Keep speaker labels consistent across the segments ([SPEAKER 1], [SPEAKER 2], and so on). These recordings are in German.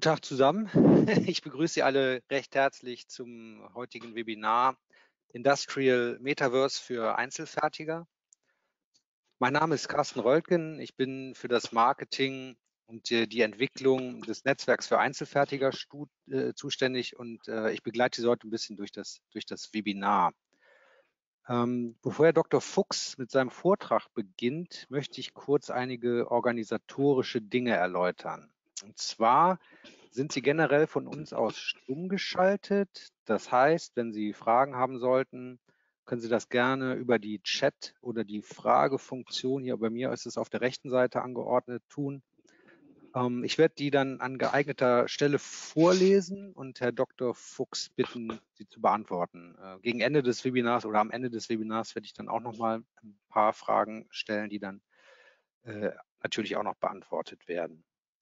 [SPEAKER 1] Tag zusammen. Ich begrüße Sie alle recht herzlich zum heutigen Webinar Industrial Metaverse für Einzelfertiger. Mein Name ist Carsten Röltgen. Ich bin für das Marketing und die Entwicklung des Netzwerks für Einzelfertiger zuständig und ich begleite Sie heute ein bisschen durch das Webinar. Bevor Herr Dr. Fuchs mit seinem Vortrag beginnt, möchte ich kurz einige organisatorische Dinge erläutern. Und zwar sind Sie generell von uns aus stumm geschaltet. Das heißt, wenn Sie Fragen haben sollten, können Sie das gerne über die Chat- oder die Fragefunktion, hier bei mir ist es auf der rechten Seite angeordnet, tun. Ich werde die dann an geeigneter Stelle vorlesen und Herr Dr. Fuchs bitten, sie zu beantworten. Gegen Ende des Webinars oder am Ende des Webinars werde ich dann auch noch mal ein paar Fragen stellen, die dann natürlich auch noch beantwortet werden.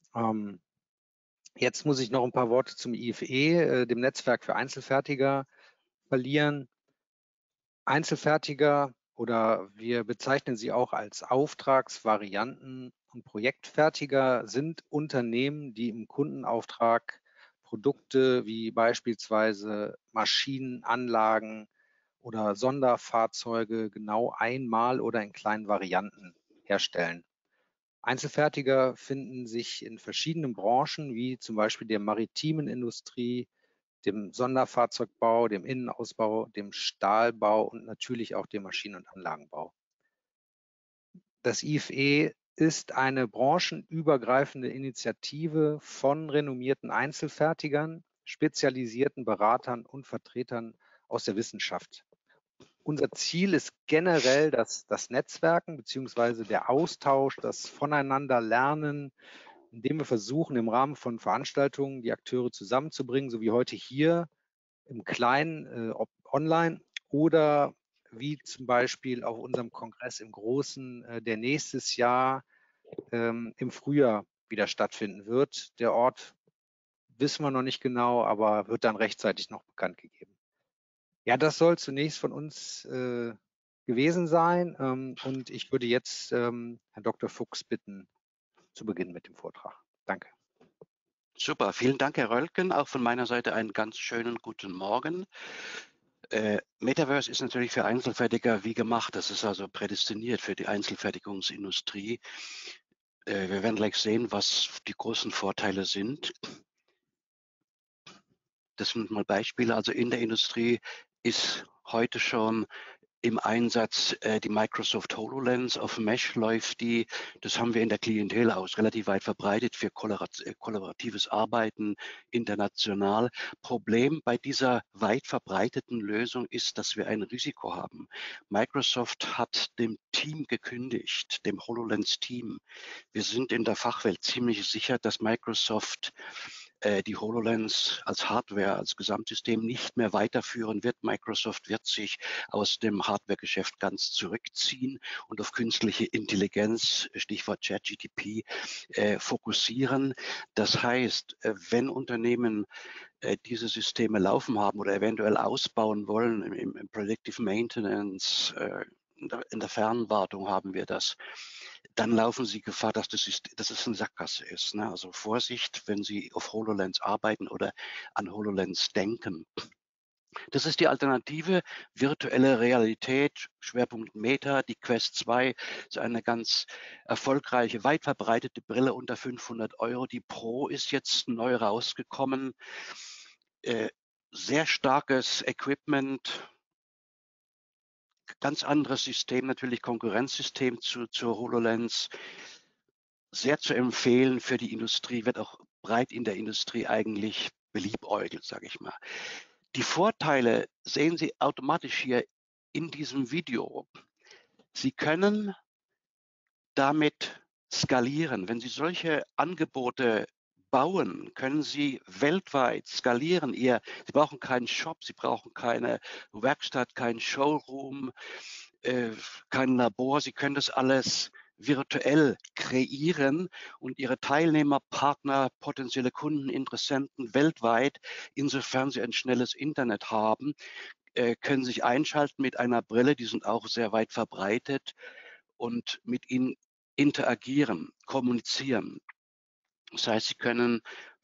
[SPEAKER 1] Jetzt muss ich noch ein paar Worte zum IFE, dem Netzwerk für Einzelfertiger, verlieren. Einzelfertiger oder wir bezeichnen sie auch als Auftragsvarianten und Projektfertiger sind Unternehmen, die im Kundenauftrag Produkte wie beispielsweise Maschinen, Anlagen oder Sonderfahrzeuge genau einmal oder in kleinen Varianten herstellen. Einzelfertiger finden sich in verschiedenen Branchen, wie zum Beispiel der maritimen Industrie, dem Sonderfahrzeugbau, dem Innenausbau, dem Stahlbau und natürlich auch dem Maschinen- und Anlagenbau. Das IFE ist eine branchenübergreifende Initiative von renommierten Einzelfertigern, spezialisierten Beratern und Vertretern aus der Wissenschaft. Unser Ziel ist generell das Netzwerken bzw. der Austausch, das Voneinanderlernen, indem wir versuchen, im Rahmen von Veranstaltungen die Akteure zusammenzubringen, so wie heute hier im Kleinen, ob online oder wie zum Beispiel auf unserem Kongress im Großen, der nächstes Jahr im Frühjahr wieder stattfinden wird. Der Ort wissen wir noch nicht genau, aber wird dann rechtzeitig noch bekannt gegeben. Ja, das soll zunächst von uns gewesen sein und ich würde jetzt Herrn Dr. Fuchs bitten, zu beginnen mit dem Vortrag. Danke.
[SPEAKER 2] Super, vielen Dank, Herr Röltgen. Auch von meiner Seite einen ganz schönen guten Morgen. Metaverse ist natürlich für Einzelfertiger wie gemacht. Das ist also prädestiniert für die Einzelfertigungsindustrie. Wir werden gleich sehen, was die großen Vorteile sind. Das sind mal Beispiele. Also in der Industrie ist heute schon im Einsatz die Microsoft HoloLens. Auf Mesh läuft die. Das haben wir in der Klientel aus relativ weit verbreitet für kollaboratives Arbeiten international. Problem bei dieser weit verbreiteten Lösung ist, dass wir ein Risiko haben. Microsoft hat dem Team gekündigt, dem HoloLens-Team. Wir sind in der Fachwelt ziemlich sicher, dass Microsoft die HoloLens als Hardware, als Gesamtsystem nicht mehr weiterführen wird. Microsoft wird sich aus dem Hardware-Geschäft ganz zurückziehen und auf künstliche Intelligenz, Stichwort ChatGPT, fokussieren. Das heißt, wenn Unternehmen diese Systeme laufen haben oder eventuell ausbauen wollen, im Predictive Maintenance, in der Fernwartung haben wir das, dann laufen Sie Gefahr, dass es eine Sackgasse ist. Ne? Also Vorsicht, wenn Sie auf HoloLens arbeiten oder an HoloLens denken. Das ist die Alternative, virtuelle Realität, Schwerpunkt Meta. Die Quest 2 ist eine ganz erfolgreiche, weit verbreitete Brille unter 500 €. Die Pro ist jetzt neu rausgekommen. Sehr starkes Equipment, ganz anderes System, natürlich Konkurrenzsystem zur HoloLens. Sehr zu empfehlen für die Industrie, wird auch breit in der Industrie eigentlich beliebäugelt, sage ich mal. Die Vorteile sehen Sie automatisch hier in diesem Video. Sie können damit skalieren. Wenn Sie solche Angebote bauen, können Sie weltweit skalieren. Sie brauchen keinen Shop, Sie brauchen keine Werkstatt, kein Showroom, kein Labor. Sie können das alles virtuell kreieren und Ihre Teilnehmer, Partner, potenzielle Kunden, Interessenten weltweit, insofern sie ein schnelles Internet haben, können sich einschalten mit einer Brille, die sind auch sehr weit verbreitet und mit ihnen interagieren, kommunizieren. Das heißt, Sie können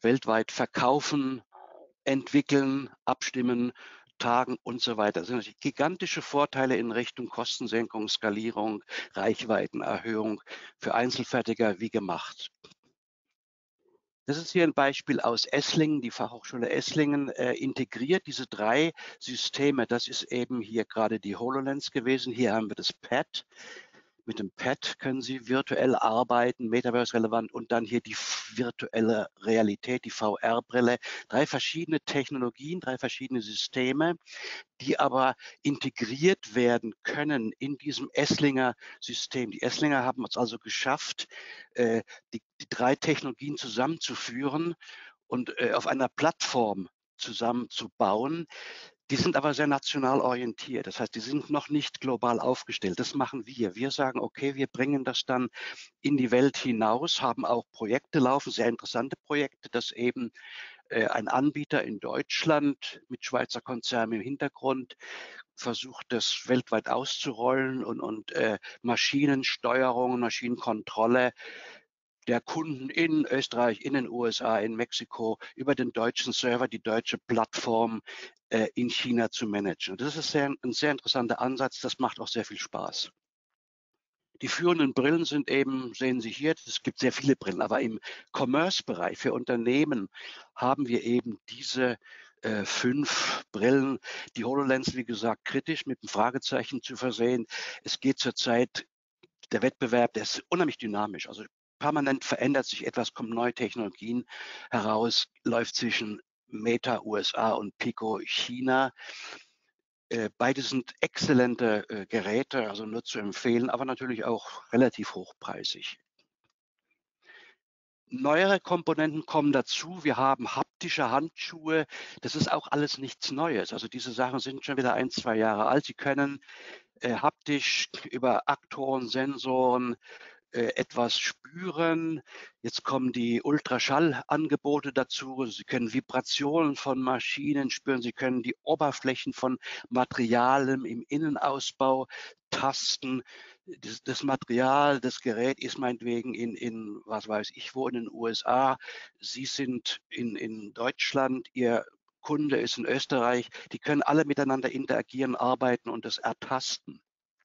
[SPEAKER 2] weltweit verkaufen, entwickeln, abstimmen, tagen und so weiter. Das sind natürlich gigantische Vorteile in Richtung Kostensenkung, Skalierung, Reichweitenerhöhung für Einzelfertiger wie gemacht. Das ist hier ein Beispiel aus Esslingen. Die Fachhochschule Esslingen integriert diese 3 Systeme. Das ist eben hier gerade die HoloLens gewesen. Hier haben wir das Pad. Mit dem Pad können Sie virtuell arbeiten, Metaverse-relevant, und dann hier die virtuelle Realität, die VR-Brille. 3 verschiedene Technologien, 3 verschiedene Systeme, die aber integriert werden können in diesem Esslinger System. Die Esslinger haben es also geschafft, die 3 Technologien zusammenzuführen und auf einer Plattform zusammenzubauen. Die sind aber sehr national orientiert. Das heißt, die sind noch nicht global aufgestellt. Das machen wir. Wir sagen, okay, wir bringen das dann in die Welt hinaus, haben auch Projekte laufen, sehr interessante Projekte, dass eben ein Anbieter in Deutschland mit Schweizer Konzernen im Hintergrund versucht, das weltweit auszurollen und Maschinensteuerung, Maschinenkontrolle der Kunden in Österreich, in den USA, in Mexiko über den deutschen Server, die deutsche Plattform in China zu managen. Das ist ein sehr interessanter Ansatz. Das macht auch sehr viel Spaß. Die führenden Brillen sind eben, sehen Sie hier, es gibt sehr viele Brillen, aber im Commerce-Bereich für Unternehmen haben wir eben diese 5 Brillen. Die HoloLens, wie gesagt, kritisch mit einem Fragezeichen zu versehen. Es geht zurzeit, der Wettbewerb, der ist unheimlich dynamisch. Also permanent verändert sich etwas, kommen neue Technologien heraus, läuft zwischen Meta USA und Pico China. Beide sind exzellente Geräte, also nur zu empfehlen, aber natürlich auch relativ hochpreisig. Neuere Komponenten kommen dazu. Wir haben haptische Handschuhe. Das ist auch alles nichts Neues. Also diese Sachen sind schon wieder 1, 2 Jahre alt. Sie können haptisch über Aktoren, Sensoren etwas spüren. Jetzt kommen die Ultraschallangebote dazu. Sie können Vibrationen von Maschinen spüren. Sie können die Oberflächen von Materialien im Innenausbau tasten. Das Material, das Gerät ist meinetwegen in was weiß ich wo, in den USA. Sie sind in Deutschland. Ihr Kunde ist in Österreich. Die können alle miteinander interagieren, arbeiten und das ertasten.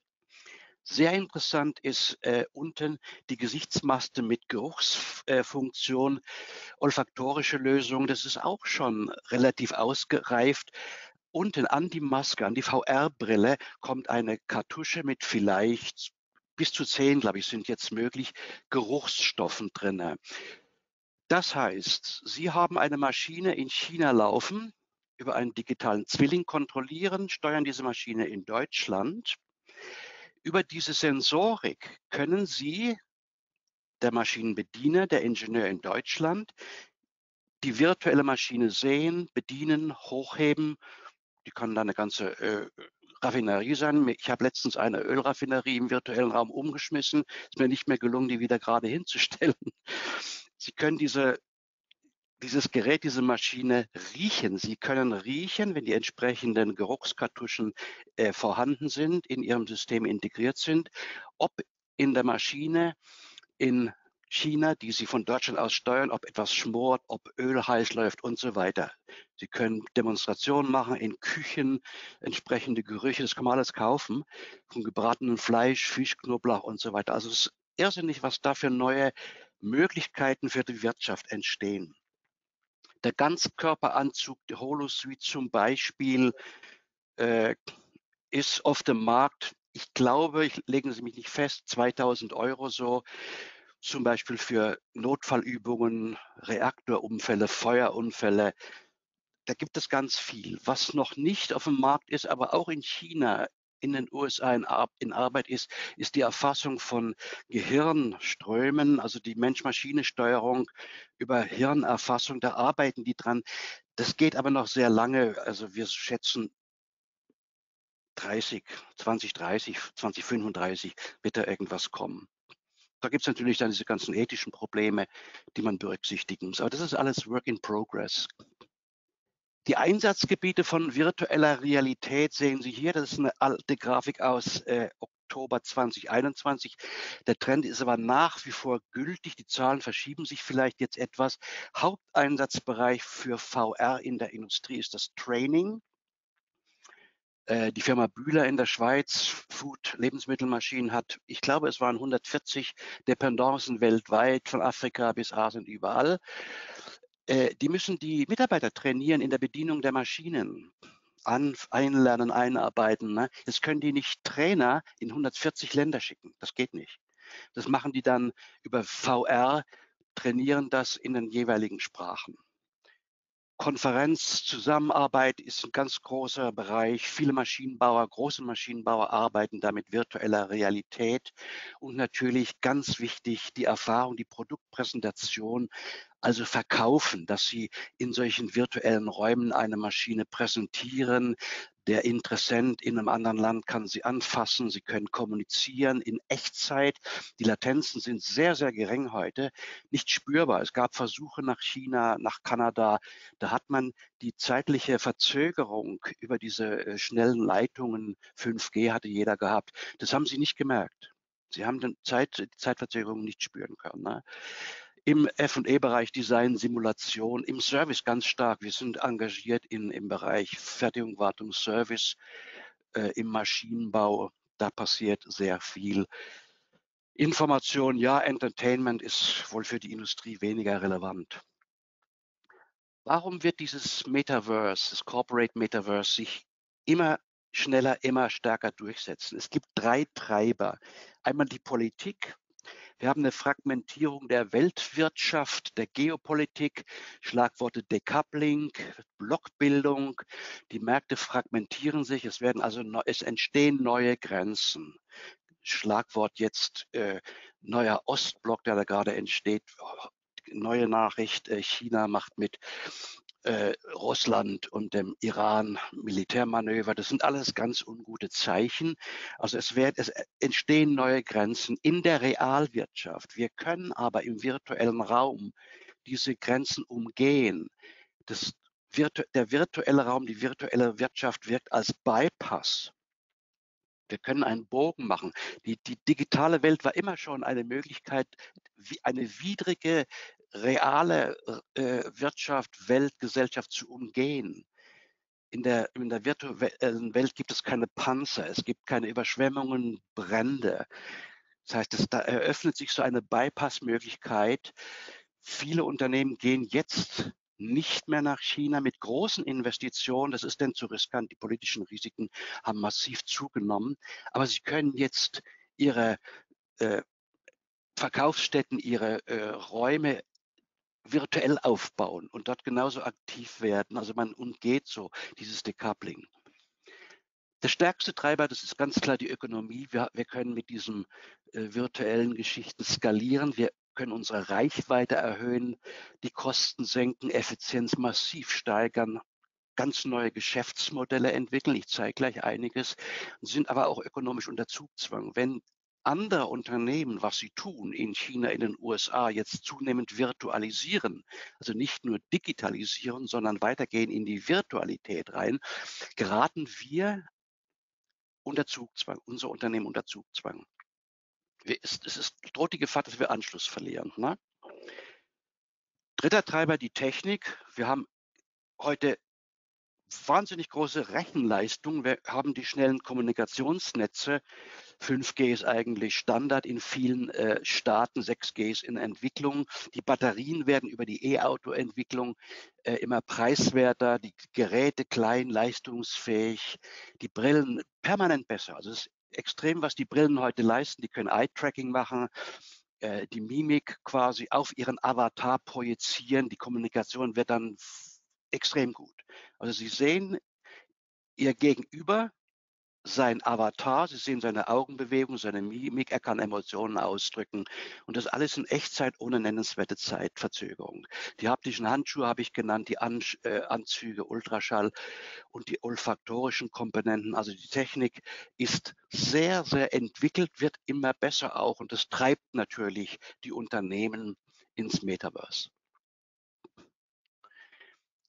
[SPEAKER 2] Sehr interessant ist unten die Gesichtsmaske mit Geruchsfunktion, olfaktorische Lösung. Das ist auch schon relativ ausgereift. Unten an die Maske, an die VR-Brille kommt eine Kartusche mit vielleicht bis zu 10, glaube ich, sind jetzt möglich, Geruchsstoffen drin. Das heißt, Sie haben eine Maschine in China laufen, über einen digitalen Zwilling kontrollieren, steuern diese Maschine in Deutschland. Über diese Sensorik können Sie, der Maschinenbediener, der Ingenieur in Deutschland, die virtuelle Maschine sehen, bedienen, hochheben. Die kann dann eine ganze Raffinerie sein. Ich habe letztens eine Ölraffinerie im virtuellen Raum umgeschmissen. Ist mir nicht mehr gelungen, die wieder gerade hinzustellen. Sie können dieses Gerät, diese Maschine riechen. Sie können riechen, wenn die entsprechenden Geruchskartuschen vorhanden sind, in Ihrem System integriert sind, ob in der Maschine in China, die Sie von Deutschland aus steuern, ob etwas schmort, ob Öl heiß läuft und so weiter. Sie können Demonstrationen machen in Küchen, entsprechende Gerüche, das kann man alles kaufen, von gebratenem Fleisch, Fisch, Knoblauch und so weiter. Also es ist irrsinnig, was da für neue Möglichkeiten für die Wirtschaft entstehen. Der Ganzkörperanzug, der Holosuite zum Beispiel, ist auf dem Markt, ich glaube, legen Sie mich nicht fest, 2.000 € so, zum Beispiel für Notfallübungen, Reaktorunfälle, Feuerunfälle. Da gibt es ganz viel. Was noch nicht auf dem Markt ist, aber auch in China, in den USA in Arbeit ist, ist die Erfassung von Gehirnströmen, also die Mensch-Maschine-Steuerung über Hirnerfassung. Da arbeiten die dran. Das geht aber noch sehr lange. Also wir schätzen 2030, 2035 wird da irgendwas kommen. Da gibt es natürlich dann diese ganzen ethischen Probleme, die man berücksichtigen muss. Aber das ist alles Work in Progress. Die Einsatzgebiete von virtueller Realität sehen Sie hier. Das ist eine alte Grafik aus Oktober 2021. Der Trend ist aber nach wie vor gültig. Die Zahlen verschieben sich vielleicht jetzt etwas. Haupteinsatzbereich für VR in der Industrie ist das Training. Die Firma Bühler in der Schweiz, Lebensmittelmaschinen, hat, ich glaube, es waren 140 Dependancen weltweit, von Afrika bis Asien, überall. Die müssen die Mitarbeiter trainieren in der Bedienung der Maschinen. Einlernen, einarbeiten. Ne? Jetzt können die nicht Trainer in 140 Länder schicken. Das geht nicht. Das machen die dann über VR, trainieren das in den jeweiligen Sprachen. Konferenz, Zusammenarbeit ist ein ganz großer Bereich. Viele Maschinenbauer, große Maschinenbauer arbeiten da mit virtueller Realität. Und natürlich ganz wichtig, die Erfahrung, die Produktpräsentation, also verkaufen, dass sie in solchen virtuellen Räumen eine Maschine präsentieren. Der Interessent in einem anderen Land kann sie anfassen, sie können kommunizieren in Echtzeit. Die Latenzen sind sehr, sehr gering heute, nicht spürbar. Es gab Versuche nach China, nach Kanada. Da hat man die zeitliche Verzögerung über diese schnellen Leitungen, 5G hatte jeder gehabt, das haben sie nicht gemerkt. Sie haben die Zeitverzögerung nicht spüren können. Ne? Im F&E-Bereich Design, Simulation, im Service ganz stark. Wir sind engagiert im Bereich Fertigung, Wartung, Service, im Maschinenbau. Da passiert sehr viel. Information, ja, Entertainment ist wohl für die Industrie weniger relevant. Warum wird dieses Metaverse, das Corporate Metaverse, sich immer schneller, immer stärker durchsetzen? Es gibt 3 Treiber. Einmal die Politik. Wir haben eine Fragmentierung der Weltwirtschaft, der Geopolitik, Schlagworte Decoupling, Blockbildung. Die Märkte fragmentieren sich, es entstehen neue Grenzen. Schlagwort jetzt neuer Ostblock, der da gerade entsteht. Neue Nachricht, China macht mit Russland und dem Iran Militärmanöver. Das sind alles ganz ungute Zeichen. Also es entstehen neue Grenzen in der Realwirtschaft. Wir können aber im virtuellen Raum diese Grenzen umgehen. Der virtuelle Raum, die virtuelle Wirtschaft wirkt als Bypass. Wir können einen Bogen machen. Die digitale Welt war immer schon eine Möglichkeit, eine widrige, reale Wirtschaft, Welt, Gesellschaft zu umgehen. In der virtuellen Welt gibt es keine Panzer, es gibt keine Überschwemmungen, Brände. Das heißt, da eröffnet sich so eine Bypass-Möglichkeit. Viele Unternehmen gehen jetzt nicht mehr nach China mit großen Investitionen. Das ist denn zu riskant. Die politischen Risiken haben massiv zugenommen. Aber sie können jetzt ihre Verkaufsstätten, ihre Räume virtuell aufbauen und dort genauso aktiv werden. Also man umgeht so dieses Decoupling. Der stärkste Treiber, das ist ganz klar die Ökonomie. Wir können mit diesen virtuellen Geschichten skalieren. Wir können unsere Reichweite erhöhen, die Kosten senken, Effizienz massiv steigern, ganz neue Geschäftsmodelle entwickeln. Ich zeige gleich einiges, sind aber auch ökonomisch unter Zugzwang. Wenn andere Unternehmen, was sie tun in China, in den USA, jetzt zunehmend virtualisieren, also nicht nur digitalisieren, sondern weitergehen in die Virtualität rein, geraten wir unter Zugzwang, unser Unternehmen unter Zugzwang. Droht die Gefahr, dass wir Anschluss verlieren. Ne? Dritter Treiber, die Technik. Wir haben heute wahnsinnig große Rechenleistung. Wir haben die schnellen Kommunikationsnetze. 5G ist eigentlich Standard in vielen Staaten, 6G ist in Entwicklung. Die Batterien werden über die E-Auto-Entwicklung immer preiswerter, die Geräte klein, leistungsfähig, die Brillen permanent besser. Also es ist extrem, was die Brillen heute leisten. Die können Eye-Tracking machen, die Mimik quasi auf ihren Avatar projizieren. Die Kommunikation wird dann extrem gut. Also Sie sehen Ihr Gegenüber, sein Avatar, Sie sehen seine Augenbewegung, seine Mimik, er kann Emotionen ausdrücken und das alles in Echtzeit ohne nennenswerte Zeitverzögerung. Die haptischen Handschuhe habe ich genannt, die Anzüge, Ultraschall und die olfaktorischen Komponenten. Also die Technik ist sehr, sehr entwickelt, wird immer besser auch und das treibt natürlich die Unternehmen ins Metaverse.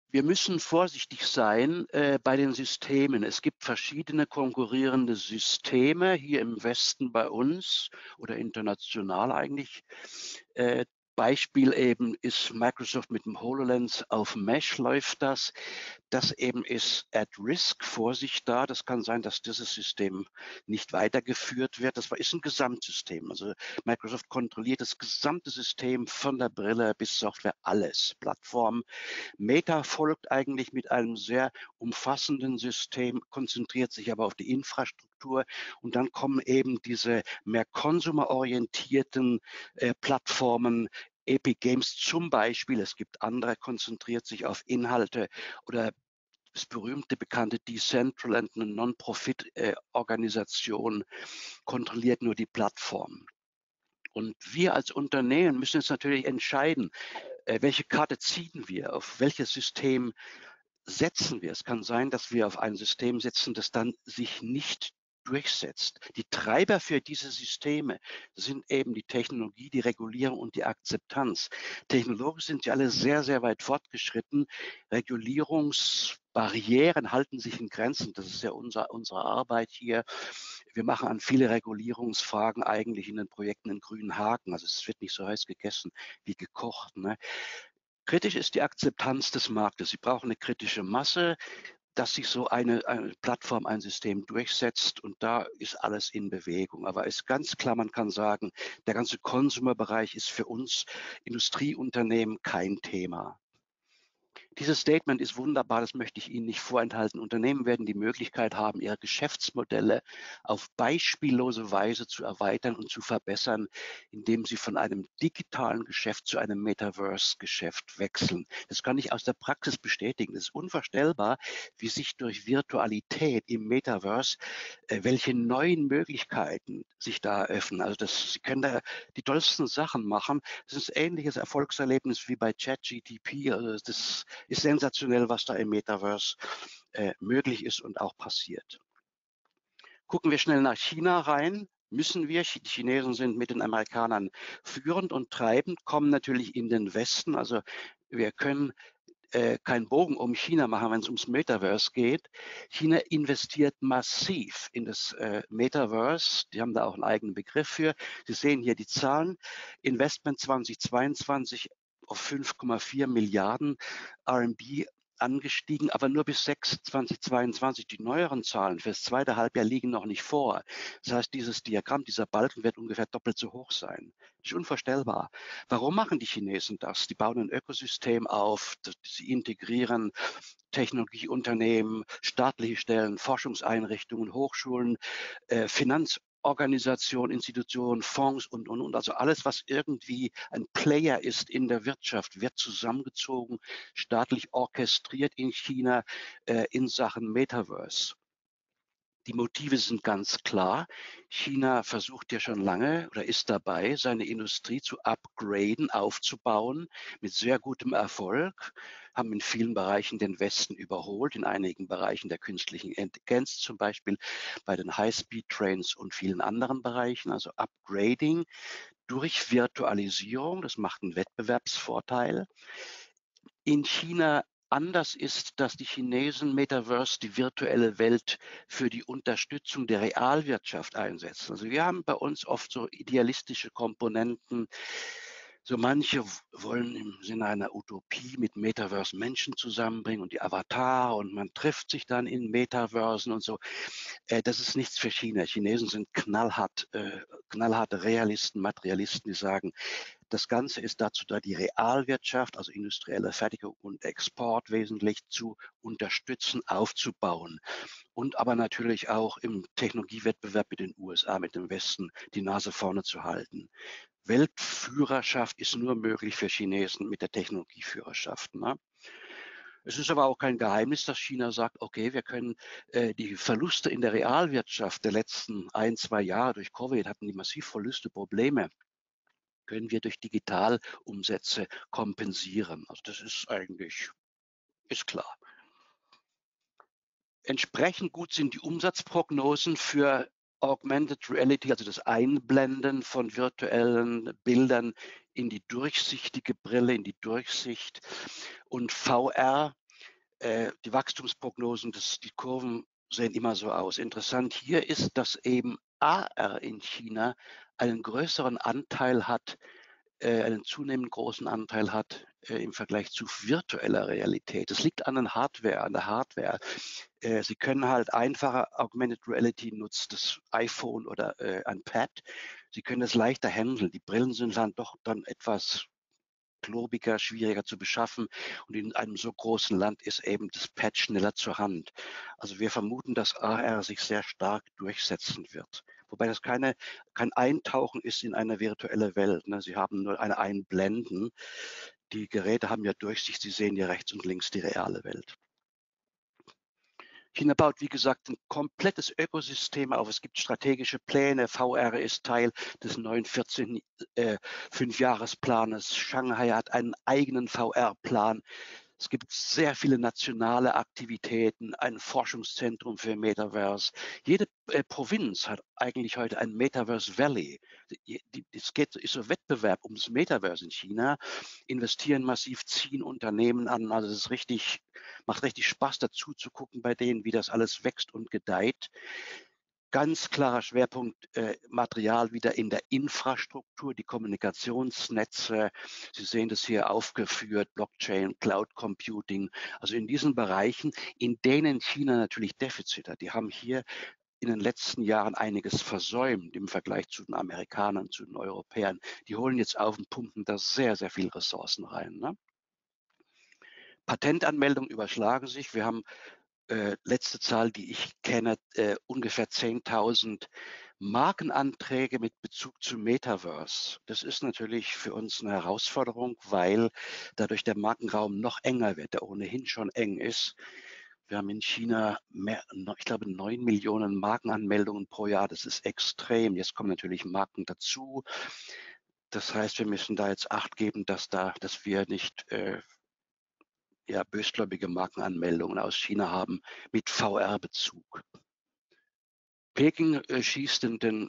[SPEAKER 2] Wir müssen vorsichtig sein bei den Systemen. Es gibt verschiedene konkurrierende Systeme hier im Westen bei uns oder international eigentlich. Äh, Beispiel eben ist Microsoft mit dem HoloLens auf Mesh läuft das. Das eben ist at risk, Vorsicht da. Das kann sein, dass dieses System nicht weitergeführt wird. Ist ein Gesamtsystem. Also Microsoft kontrolliert das gesamte System von der Brille bis Software, alles. Plattform. Meta folgt eigentlich mit einem sehr umfassenden System, konzentriert sich aber auf die Infrastruktur. Und dann kommen eben diese mehr konsumerorientierten Plattformen, Epic Games zum Beispiel, es gibt andere, konzentriert sich auf Inhalte oder das berühmte, bekannte Decentraland, eine Non-Profit-Organisation, kontrolliert nur die Plattform. Und wir als Unternehmen müssen jetzt natürlich entscheiden, welche Karte ziehen wir, auf welches System setzen wir. Es kann sein, dass wir auf ein System setzen, das dann sich nicht durchsetzt. Die Treiber für diese Systeme sind eben die Technologie, die Regulierung und die Akzeptanz. Technologisch sind sie alle sehr, sehr weit fortgeschritten. Regulierungsbarrieren halten sich in Grenzen. Das ist ja unsere Arbeit hier. Wir machen an viele Regulierungsfragen eigentlich in den Projekten einen grünen Haken. Also es wird nicht so heiß gegessen wie gekocht. Ne? Kritisch ist die Akzeptanz des Marktes. Sie brauchen eine kritische Masse, dass sich so eine Plattform, ein System durchsetzt, und da ist alles in Bewegung. Aber es ist ganz klar, man kann sagen, der ganze Consumer-Bereich ist für uns Industrieunternehmen kein Thema. Dieses Statement ist wunderbar, das möchte ich Ihnen nicht vorenthalten. Unternehmen werden die Möglichkeit haben, ihre Geschäftsmodelle auf beispiellose Weise zu erweitern und zu verbessern, indem sie von einem digitalen Geschäft zu einem Metaverse-Geschäft wechseln. Das kann ich aus der Praxis bestätigen. Es ist unvorstellbar, wie sich durch Virtualität im Metaverse welche neuen Möglichkeiten sich da eröffnen. Also Sie können da die tollsten Sachen machen. Das ist ein ähnliches Erfolgserlebnis wie bei ChatGPT. Also das ist sensationell, was da im Metaverse möglich ist und auch passiert. Gucken wir schnell nach China rein. Müssen wir, die Chinesen sind mit den Amerikanern führend und treibend, kommen natürlich in den Westen. Also wir können keinen Bogen um China machen, wenn es ums Metaverse geht. China investiert massiv in das Metaverse. Die haben da auch einen eigenen Begriff für. Sie sehen hier die Zahlen. Investment 2022 auf 5,4 Milliarden RMB angestiegen, aber nur bis 6 2022. Die neueren Zahlen für das zweite Halbjahr liegen noch nicht vor. Das heißt, dieses Diagramm, dieser Balken wird ungefähr doppelt so hoch sein. Das ist unvorstellbar. Warum machen die Chinesen das? Die bauen ein Ökosystem auf, sie integrieren Technologieunternehmen, staatliche Stellen, Forschungseinrichtungen, Hochschulen, Finanzorganisationen, Institutionen, Fonds und. Also alles, was irgendwie ein Player ist in der Wirtschaft, wird zusammengezogen, staatlich orchestriert in China in Sachen Metaverse. Die Motive sind ganz klar. China versucht ja schon lange oder ist dabei, seine Industrie zu upgraden, aufzubauen, mit sehr gutem Erfolg, haben in vielen Bereichen den Westen überholt, in einigen Bereichen der künstlichen Intelligenz, zum Beispiel bei den High-Speed-Trains und vielen anderen Bereichen. Also Upgrading durch Virtualisierung, das macht einen Wettbewerbsvorteil. In China anders ist, dass die Chinesen Metaverse, die virtuelle Welt, für die Unterstützung der Realwirtschaft einsetzen. Also wir haben bei uns oft so idealistische Komponenten. So manche wollen im Sinne einer Utopie mit Metaverse Menschen zusammenbringen und die Avatare, und man trifft sich dann in Metaversen und so. Das ist nichts für China. Chinesen sind knallharte Realisten, Materialisten, die sagen, das Ganze ist dazu da, die Realwirtschaft, also industrielle Fertigung und Export wesentlich zu unterstützen, aufzubauen und aber natürlich auch im Technologiewettbewerb mit den USA, mit dem Westen, die Nase vorne zu halten. Weltführerschaft ist nur möglich für Chinesen mit der Technologieführerschaft. Ne? Es ist aber auch kein Geheimnis, dass China sagt, okay, wir können die Verluste in der Realwirtschaft der letzten 1, 2 Jahre durch Covid hatten die massiv Verluste, Probleme, können wir durch Digitalumsätze kompensieren. Also das ist eigentlich, ist klar. Entsprechend gut sind die Umsatzprognosen für Augmented Reality, also das Einblenden von virtuellen Bildern in die durchsichtige Brille, in die Durchsicht, und VR. Die Wachstumsprognosen, die Kurven sehen immer so aus. Interessant hier ist, dass eben AR in China einen größeren Anteil hat, einen zunehmend großen Anteil hat, im Vergleich zu virtueller Realität. Das liegt an der Hardware. Sie können halt einfacher Augmented Reality nutzt das iPhone oder, ein Pad. Sie können es leichter handeln. Die Brillen sind dann etwas klobiger, schwieriger zu beschaffen. Und in einem so großen Land ist eben das Pad schneller zur Hand. Also wir vermuten, dass AR sich sehr stark durchsetzen wird. Wobei das kein Eintauchen ist in eine virtuelle Welt. Ne? Sie haben nur ein Einblenden. Die Geräte haben ja Durchsicht, sie sehen ja rechts und links die reale Welt. China baut, wie gesagt, ein komplettes Ökosystem auf. Es gibt strategische Pläne. VR ist Teil des neuen 14 Fünfjahresplanes. Shanghai hat einen eigenen VR-Plan. Es gibt sehr viele nationale Aktivitäten, ein Forschungszentrum für Metaverse. Jede Provinz hat eigentlich heute ein Metaverse Valley. Es ist so Wettbewerb ums Metaverse in China, investieren massiv, ziehen Unternehmen an. Also es ist macht richtig Spaß dazu zu gucken bei denen, wie das alles wächst und gedeiht. Ganz klarer Schwerpunkt Material wieder in der Infrastruktur, die Kommunikationsnetze. Sie sehen das hier aufgeführt, Blockchain, Cloud Computing. Also in diesen Bereichen, in denen China natürlich Defizite hat. Die haben hier in den letzten Jahren einiges versäumt im Vergleich zu den Amerikanern, zu den Europäern. Die holen jetzt auf und pumpen da sehr, sehr viel Ressourcen rein. Ne? Patentanmeldungen überschlagen sich. Wir haben letzte Zahl, die ich kenne, ungefähr 10.000 Markenanträge mit Bezug zu Metaverse. Das ist natürlich für uns eine Herausforderung, weil dadurch der Markenraum noch enger wird, der ohnehin schon eng ist. Wir haben in China ich glaube, 9 Millionen Markenanmeldungen pro Jahr. Das ist extrem. Jetzt kommen natürlich Marken dazu. Das heißt, wir müssen da jetzt Acht geben, dass wir nicht bösgläubige Markenanmeldungen aus China haben mit VR-Bezug. Peking schießt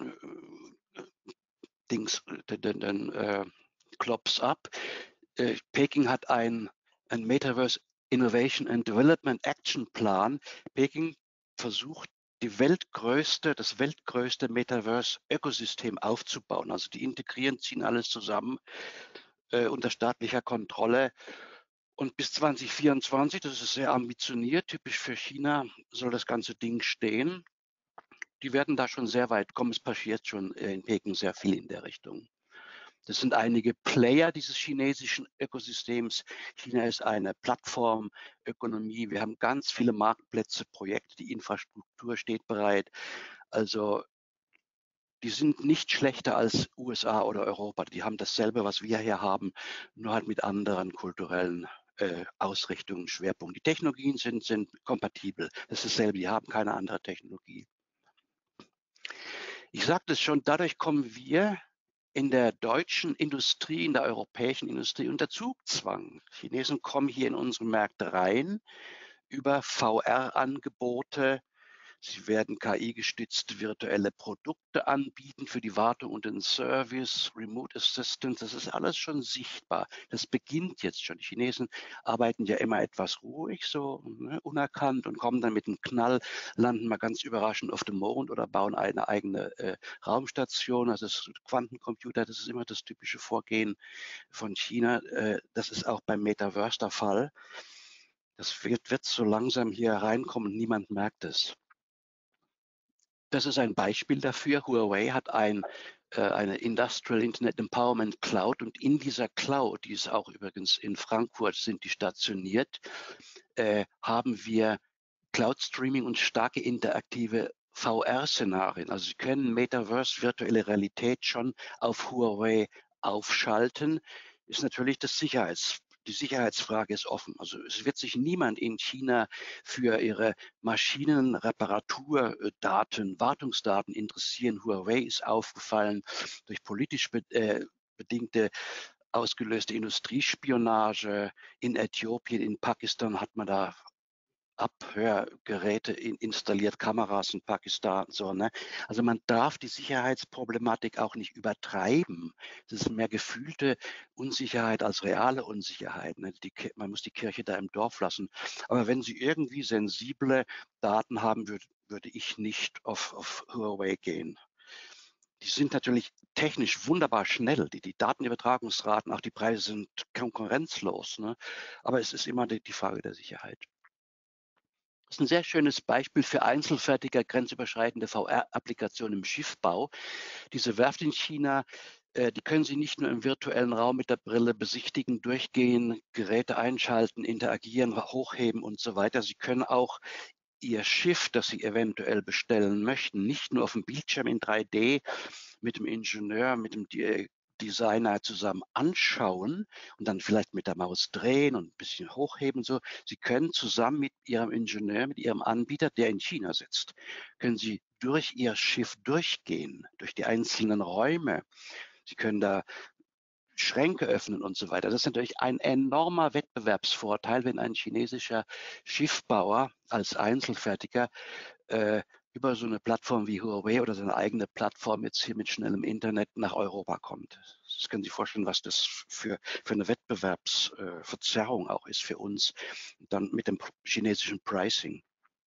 [SPEAKER 2] den Klops ab. Peking hat ein Metaverse Innovation and Development Action Plan. Peking versucht, das weltgrößte Metaverse-Ökosystem aufzubauen. Also die integrieren, ziehen alles zusammen unter staatlicher Kontrolle. Und bis 2024, das ist sehr ambitioniert, typisch für China, soll das ganze Ding stehen. Die werden da schon sehr weit kommen. Es passiert schon in Peking sehr viel in der Richtung. Das sind einige Player dieses chinesischen Ökosystems. China ist eine Plattformökonomie. Wir haben ganz viele Marktplätze, Projekte, die Infrastruktur steht bereit. Also die sind nicht schlechter als USA oder Europa. Die haben dasselbe, was wir hier haben, nur halt mit anderen kulturellen Ausrichtungen, Schwerpunkten. Die Technologien sind kompatibel. Das ist dasselbe, die haben keine andere Technologie. Ich sagte es schon, dadurch kommen wir in der deutschen Industrie, in der europäischen Industrie unter Zugzwang. Chinesen kommen hier in unsere Märkte rein über VR-Angebote. Sie werden KI-gestützte virtuelle Produkte anbieten für die Wartung und den Service, Remote Assistance. Das ist alles schon sichtbar. Das beginnt jetzt schon. Die Chinesen arbeiten ja immer etwas ruhig, so unerkannt und kommen dann mit einem Knall, landen mal ganz überraschend auf dem Mond oder bauen eine eigene Raumstation. Also das Quantencomputer, das ist immer das typische Vorgehen von China. Das ist auch beim Metaverse der Fall. Das wird so langsam hier reinkommen. Niemand merkt es. Das ist ein Beispiel dafür. Huawei hat eine Industrial Internet Empowerment Cloud und in dieser Cloud, die ist auch übrigens in Frankfurt, sind die stationiert, haben wir Cloud Streaming und starke interaktive VR-Szenarien. Also Sie können Metaverse, virtuelle Realität schon auf Huawei aufschalten. Ist natürlich die Sicherheitsfrage ist offen. Also es wird sich niemand in China für ihre Maschinenreparaturdaten, Wartungsdaten interessieren. Huawei ist aufgefallen durch politisch bedingte ausgelöste Industriespionage. In Äthiopien, in Pakistan hat man da Abhörgeräte installiert, Kameras in Pakistan, so, ne? Also, man darf die Sicherheitsproblematik auch nicht übertreiben. Das ist mehr gefühlte Unsicherheit als reale Unsicherheit, ne? Man muss die Kirche da im Dorf lassen. Aber wenn Sie irgendwie sensible Daten haben, würde ich nicht auf Huawei gehen. Die sind natürlich technisch wunderbar schnell. Die Datenübertragungsraten, auch die Preise sind konkurrenzlos, ne? Aber es ist immer die Frage der Sicherheit. Das ist ein sehr schönes Beispiel für Einzelfertiger grenzüberschreitende VR-Applikationen im Schiffbau. Diese Werft in China, die können Sie nicht nur im virtuellen Raum mit der Brille besichtigen, durchgehen, Geräte einschalten, interagieren, hochheben und so weiter. Sie können auch Ihr Schiff, das Sie eventuell bestellen möchten, nicht nur auf dem Bildschirm in 3D mit dem Ingenieur, mit dem Designer zusammen anschauen und dann vielleicht mit der Maus drehen und ein bisschen hochheben und so. Sie können zusammen mit Ihrem Ingenieur, mit Ihrem Anbieter, der in China sitzt, können Sie durch Ihr Schiff durchgehen, durch die einzelnen Räume. Sie können da Schränke öffnen und so weiter. Das ist natürlich ein enormer Wettbewerbsvorteil, wenn ein chinesischer Schiffbauer als Einzelfertiger über so eine Plattform wie Huawei oder seine eigene Plattform jetzt hier mit schnellem Internet nach Europa kommt. Das können Sie sich vorstellen, was das für eine Wettbewerbsverzerrung auch ist für uns, dann mit dem chinesischen Pricing.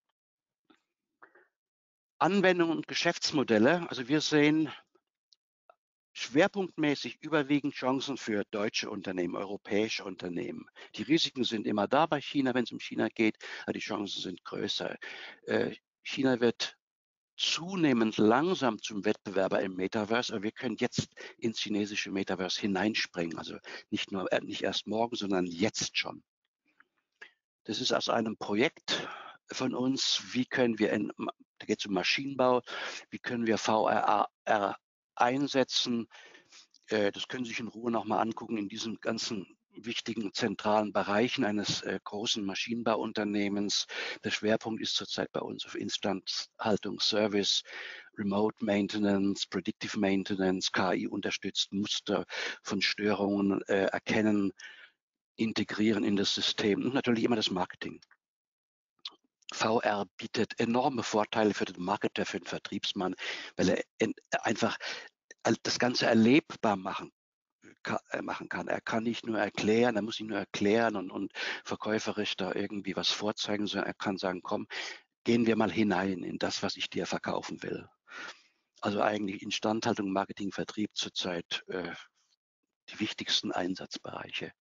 [SPEAKER 2] Anwendungen und Geschäftsmodelle. Also wir sehen schwerpunktmäßig überwiegend Chancen für deutsche Unternehmen, europäische Unternehmen. Die Risiken sind immer da bei China, wenn es um China geht, aber die Chancen sind größer. China wird zunehmend langsam zum Wettbewerber im Metaverse, aber wir können jetzt ins chinesische Metaverse hineinspringen. Also nicht erst morgen, sondern jetzt schon. Das ist aus einem Projekt von uns, wie können wir, da geht es um Maschinenbau, wie können wir VRR einsetzen. Das können Sie sich in Ruhe nochmal angucken in diesen ganzen wichtigen zentralen Bereichen eines großen Maschinenbauunternehmens. Der Schwerpunkt ist zurzeit bei uns auf Instandhaltung, Service, Remote Maintenance, Predictive Maintenance, KI unterstützt, Muster von Störungen erkennen, integrieren in das System und natürlich immer das Marketing. VR bietet enorme Vorteile für den Marketer, für den Vertriebsmann, weil er einfach das Ganze erlebbar machen kann. Er kann nicht nur erklären, er muss nicht nur erklären und verkäuferisch da irgendwie was vorzeigen, sondern er kann sagen, komm, gehen wir mal hinein in das, was ich dir verkaufen will. Also eigentlich Instandhaltung, Marketing, Vertrieb zurzeit die wichtigsten Einsatzbereiche.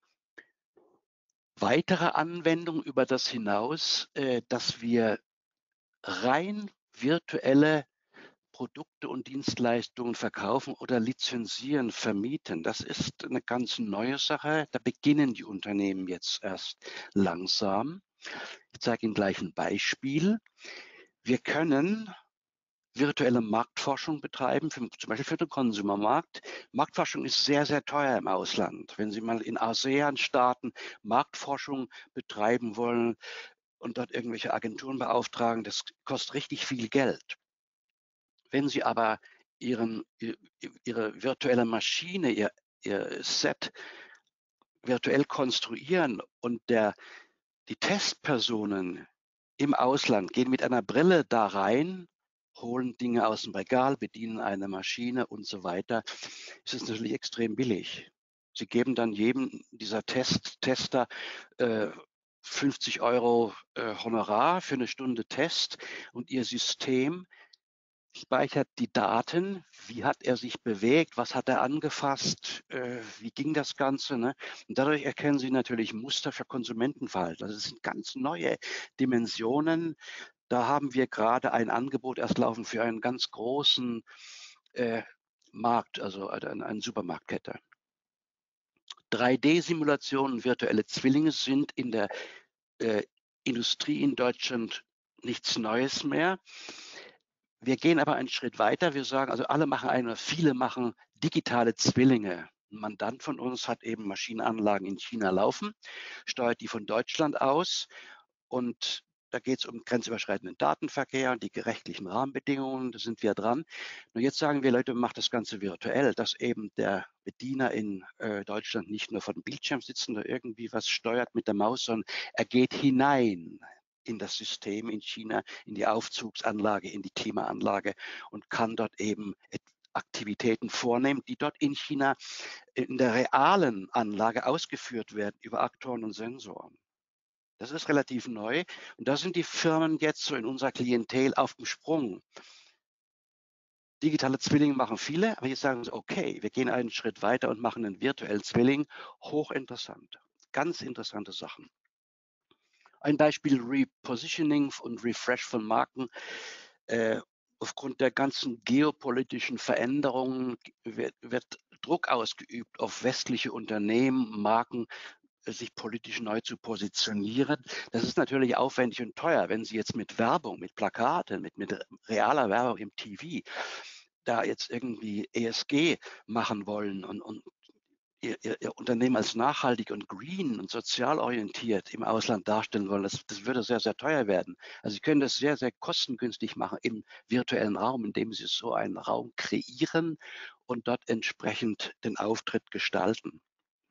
[SPEAKER 2] Weitere Anwendung über das hinaus, dass wir rein virtuelle Produkte und Dienstleistungen verkaufen oder lizenzieren, vermieten. Das ist eine ganz neue Sache. Da beginnen die Unternehmen jetzt erst langsam. Ich zeige Ihnen gleich ein Beispiel. Wir können virtuelle Marktforschung betreiben, zum Beispiel für den Konsumermarkt. Marktforschung ist sehr, sehr teuer im Ausland. Wenn Sie mal in ASEAN-Staaten Marktforschung betreiben wollen und dort irgendwelche Agenturen beauftragen, das kostet richtig viel Geld. Wenn Sie aber Ihre virtuelle Maschine, Ihr Set virtuell konstruieren und die Testpersonen im Ausland gehen mit einer Brille da rein, holen Dinge aus dem Regal, bedienen eine Maschine und so weiter, ist es natürlich extrem billig. Sie geben dann jedem dieser Tester 50 € Honorar für eine Stunde Test und Ihr System speichert die Daten, wie hat er sich bewegt, was hat er angefasst, wie ging das Ganze, ne? Und dadurch erkennen Sie natürlich Muster für Konsumentenverhalten. Also, das sind ganz neue Dimensionen. Da haben wir gerade ein Angebot erst laufen für einen ganz großen, äh, Markt, also eine Supermarktkette. 3D-Simulationen, virtuelle Zwillinge sind in der, Industrie in Deutschland nichts Neues mehr. Wir gehen aber einen Schritt weiter. Wir sagen, also viele machen digitale Zwillinge. Ein Mandant von uns hat eben Maschinenanlagen in China laufen, steuert die von Deutschland aus und da geht es um grenzüberschreitenden Datenverkehr und die rechtlichen Rahmenbedingungen, da sind wir dran. Nur jetzt sagen wir, Leute, macht das Ganze virtuell, dass eben der Bediener in Deutschland nicht nur vor dem Bildschirm sitzt oder irgendwie was steuert mit der Maus, sondern er geht hinein. in das System in China, in die Aufzugsanlage, in die Klimaanlage und kann dort eben Aktivitäten vornehmen, die dort in China in der realen Anlage ausgeführt werden über Aktoren und Sensoren. Das ist relativ neu und da sind die Firmen jetzt so in unserer Klientel auf dem Sprung. Digitale Zwillinge machen viele, aber jetzt sagen sie, okay, wir gehen einen Schritt weiter und machen einen virtuellen Zwilling. Hochinteressant. Ganz interessante Sachen. Ein Beispiel Repositioning und Refresh von Marken. Aufgrund der ganzen geopolitischen Veränderungen wird Druck ausgeübt auf westliche Unternehmen, Marken, sich politisch neu zu positionieren. Das ist natürlich aufwendig und teuer, wenn Sie jetzt mit Werbung, mit Plakaten, mit realer Werbung im TV da jetzt irgendwie ESG machen wollen und ihr Unternehmen als nachhaltig und green und sozial orientiert im Ausland darstellen wollen. Das würde sehr, sehr teuer werden. Also Sie können das sehr, sehr kostengünstig machen im virtuellen Raum, indem Sie so einen Raum kreieren und dort entsprechend den Auftritt gestalten.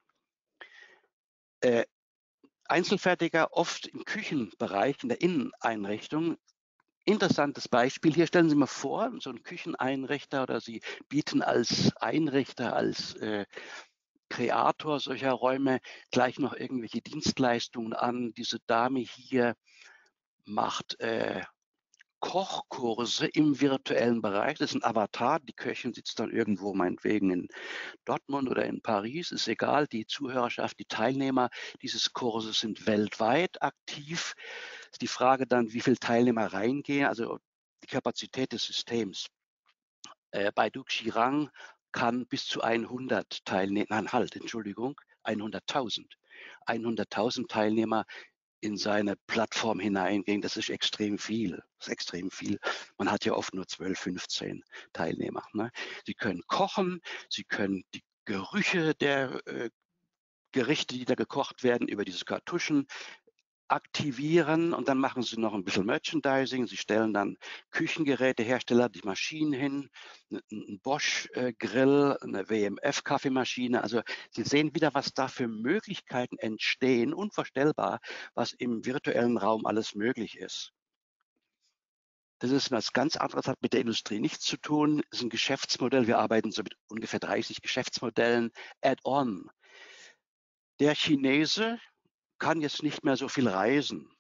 [SPEAKER 2] Einzelfertiger, oft im Küchenbereich, in der Inneneinrichtung. Interessantes Beispiel. Hier stellen Sie mal vor, so ein Kücheneinrichter oder Sie bieten als Einrichter, als Kreator solcher Räume gleich noch irgendwelche Dienstleistungen an. Diese Dame hier macht Kochkurse im virtuellen Bereich. Das ist ein Avatar. Die Köchin sitzt dann irgendwo meinetwegen in Dortmund oder in Paris, ist egal. Die Zuhörerschaft, die Teilnehmer dieses Kurses sind weltweit aktiv. Ist die Frage dann, wie viele Teilnehmer reingehen, also die Kapazität des Systems. Bei Du Xirang kann bis zu 100 Teilnehmer, nein, halt, Entschuldigung, 100.000. 100.000 Teilnehmer in seine Plattform hineingehen, das ist extrem viel. Das ist extrem viel. Man hat ja oft nur 12, 15 Teilnehmer. Ne? Sie können kochen, Sie können die Gerüche der Gerichte, die da gekocht werden, über diese Kartuschen aktivieren und dann machen Sie noch ein bisschen Merchandising. Sie stellen dann Küchengerätehersteller die Maschinen hin, 'n Bosch Grill, eine WMF-Kaffeemaschine. Also Sie sehen wieder, was da für Möglichkeiten entstehen, unvorstellbar, was im virtuellen Raum alles möglich ist. Das ist was ganz anderes, hat mit der Industrie nichts zu tun, ist ein Geschäftsmodell. Wir arbeiten so mit ungefähr 30 Geschäftsmodellen Add-on. Der Chinese kann jetzt nicht mehr so viel reisen.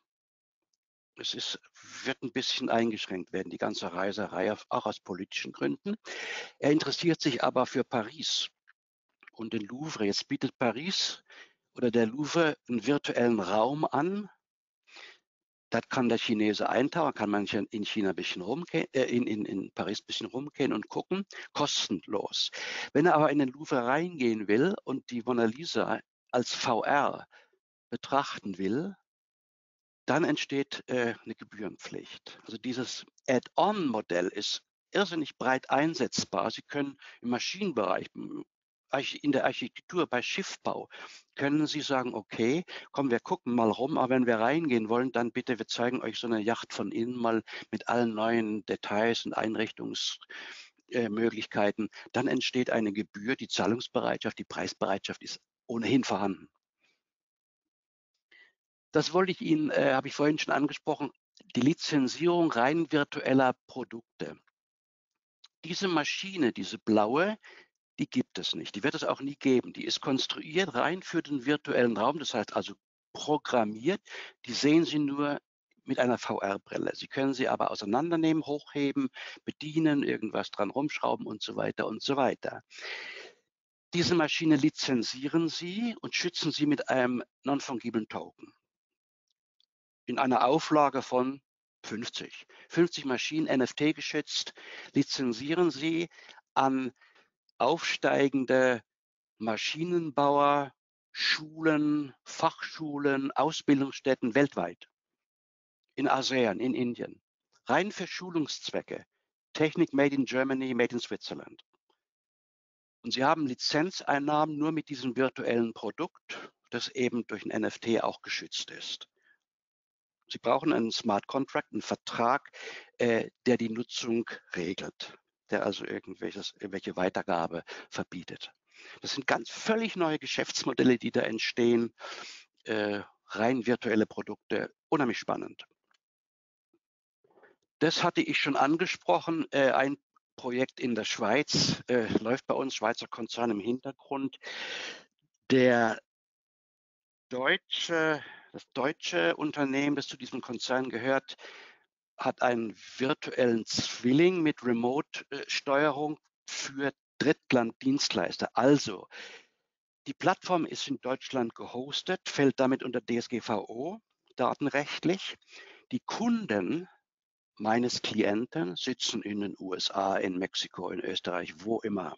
[SPEAKER 2] Wird ein bisschen eingeschränkt werden, die ganze Reiserei, auch aus politischen Gründen. Er interessiert sich aber für Paris und den Louvre. Jetzt bietet Paris oder der Louvre einen virtuellen Raum an. Da kann der Chinese eintauchen, kann man in China ein bisschen rumgehen, in Paris ein bisschen rumgehen und gucken, kostenlos. Wenn er aber in den Louvre reingehen will und die Mona Lisa als VR betrachten will, dann entsteht eine Gebührenpflicht. Also dieses Add-on-Modell ist irrsinnig breit einsetzbar. Sie können im Maschinenbereich, in der Architektur, bei Schiffbau, können Sie sagen, okay, komm, wir gucken mal rum, aber wenn wir reingehen wollen, dann bitte, wir zeigen euch so eine Yacht von innen mal mit allen neuen Details und Einrichtungsmöglichkeiten. Dann entsteht eine Gebühr, die Zahlungsbereitschaft, die Preisbereitschaft ist ohnehin vorhanden. Das wollte ich Ihnen habe ich vorhin schon angesprochen, die Lizenzierung rein virtueller Produkte. Diese Maschine, diese blaue, die gibt es nicht. Die wird es auch nie geben. Die ist konstruiert rein für den virtuellen Raum, das heißt also programmiert. Die sehen Sie nur mit einer VR-Brille. Sie können sie aber auseinandernehmen, hochheben, bedienen, irgendwas dran rumschrauben und so weiter und so weiter. Diese Maschine lizenzieren Sie und schützen Sie mit einem Non-Fungiblen Token. In einer Auflage von 50. 50 Maschinen NFT geschützt, lizenzieren Sie an aufsteigende Maschinenbauer, Schulen, Fachschulen, Ausbildungsstätten weltweit. In ASEAN, in Indien. Rein für Schulungszwecke. Technik made in Germany, made in Switzerland. Und Sie haben Lizenzeinnahmen nur mit diesem virtuellen Produkt, das eben durch ein NFT auch geschützt ist. Sie brauchen einen Smart Contract, einen Vertrag, der die Nutzung regelt, der also irgendwelche Weitergabe verbietet. Das sind ganz völlig neue Geschäftsmodelle, die da entstehen, rein virtuelle Produkte, unheimlich spannend. Das hatte ich schon angesprochen. Ein Projekt in der Schweiz läuft bei uns, Schweizer Konzern im Hintergrund. Der das deutsche Unternehmen, das zu diesem Konzern gehört, hat einen virtuellen Zwilling mit Remote-Steuerung für Drittlanddienstleister. Also, die Plattform ist in Deutschland gehostet, fällt damit unter DSGVO datenrechtlich. Die Kunden meines Klienten sitzen in den USA, in Mexiko, in Österreich, wo immer.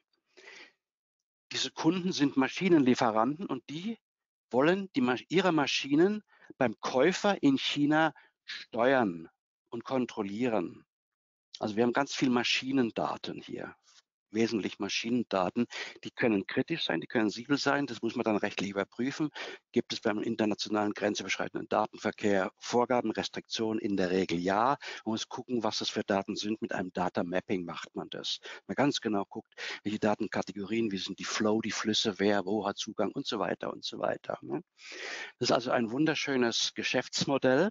[SPEAKER 2] Diese Kunden sind Maschinenlieferanten und die wollen ihre Maschinen beim Käufer in China steuern und kontrollieren. Also wir haben ganz viel Maschinendaten hier, wesentlich Maschinendaten. Die können kritisch sein, die können sensibel sein, das muss man dann rechtlich überprüfen. Gibt es beim internationalen grenzüberschreitenden Datenverkehr Vorgaben, Restriktionen? In der Regel ja. Man muss gucken, was das für Daten sind. Mit einem Data Mapping macht man das. Man ganz genau guckt, welche Datenkategorien, wie sind die Flow, die Flüsse, wer, wo hat Zugang und so weiter und so weiter. Das ist also ein wunderschönes Geschäftsmodell,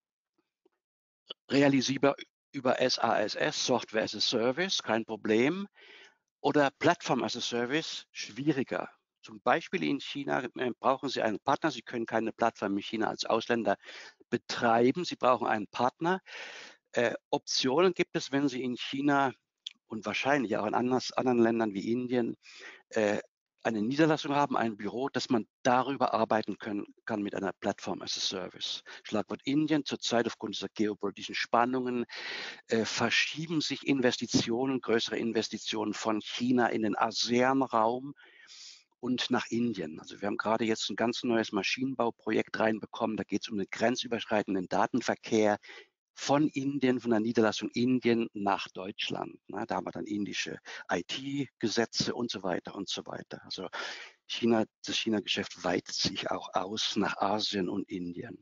[SPEAKER 2] realisierbar über SaaS, Software as a Service, kein Problem. Oder Plattform as a Service, schwieriger. Zum Beispiel in China brauchen Sie einen Partner. Sie können keine Plattform in China als Ausländer betreiben. Sie brauchen einen Partner. Optionen gibt es, wenn Sie in China und wahrscheinlich auch in anderen Ländern wie Indien eine Niederlassung haben, ein Büro, dass man darüber arbeiten kann mit einer Plattform as a Service. Schlagwort Indien, zurzeit aufgrund dieser geopolitischen Spannungen verschieben sich Investitionen, größere Investitionen von China in den ASEAN-Raum und nach Indien. Also wir haben gerade jetzt ein ganz neues Maschinenbauprojekt reinbekommen. Da geht es um den grenzüberschreitenden Datenverkehr von Indien, von der Niederlassung Indien nach Deutschland. Da haben wir dann indische IT-Gesetze und so weiter und so weiter. Also das China-Geschäft weitet sich auch aus nach Asien und Indien.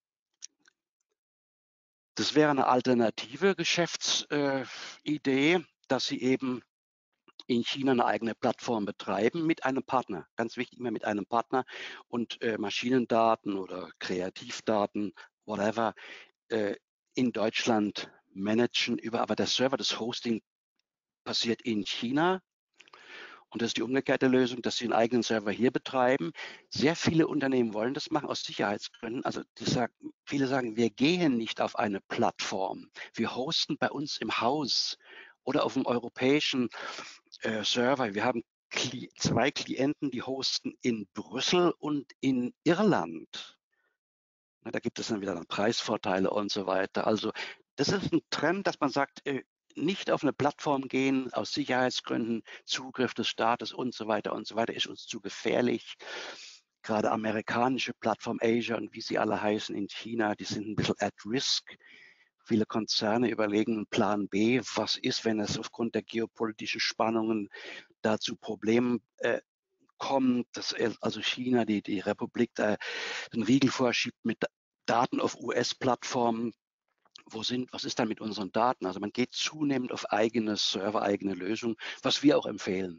[SPEAKER 2] Das wäre eine alternative Geschäftsidee, dass Sie eben in China eine eigene Plattform betreiben mit einem Partner. Ganz wichtig, immer mit einem Partner und Maschinendaten oder Kreativdaten, whatever, in Deutschland managen aber der Server, das Hosting passiert in China. Und das ist die umgekehrte Lösung, dass sie einen eigenen Server hier betreiben. Sehr viele Unternehmen wollen das machen aus Sicherheitsgründen. Also viele sagen, wir gehen nicht auf eine Plattform. Wir hosten bei uns im Haus oder auf dem europäischen Server. Wir haben 2 Klienten, die hosten in Brüssel und in Irland. Da gibt es dann wieder Preisvorteile und so weiter. Also das ist ein Trend, dass man sagt, nicht auf eine Plattform gehen aus Sicherheitsgründen, Zugriff des Staates und so weiter ist uns zu gefährlich. Gerade amerikanische Plattform Asia und wie sie alle heißen in China, die sind ein bisschen at risk. Viele Konzerne überlegen einen Plan B. Was ist, wenn es aufgrund der geopolitischen Spannungen da zu Problemen kommt, dass also China, die Republik, da den Riegel vorschiebt mit Daten auf US-Plattformen. Was ist dann mit unseren Daten? Also man geht zunehmend auf eigene Server, eigene Lösungen, was wir auch empfehlen.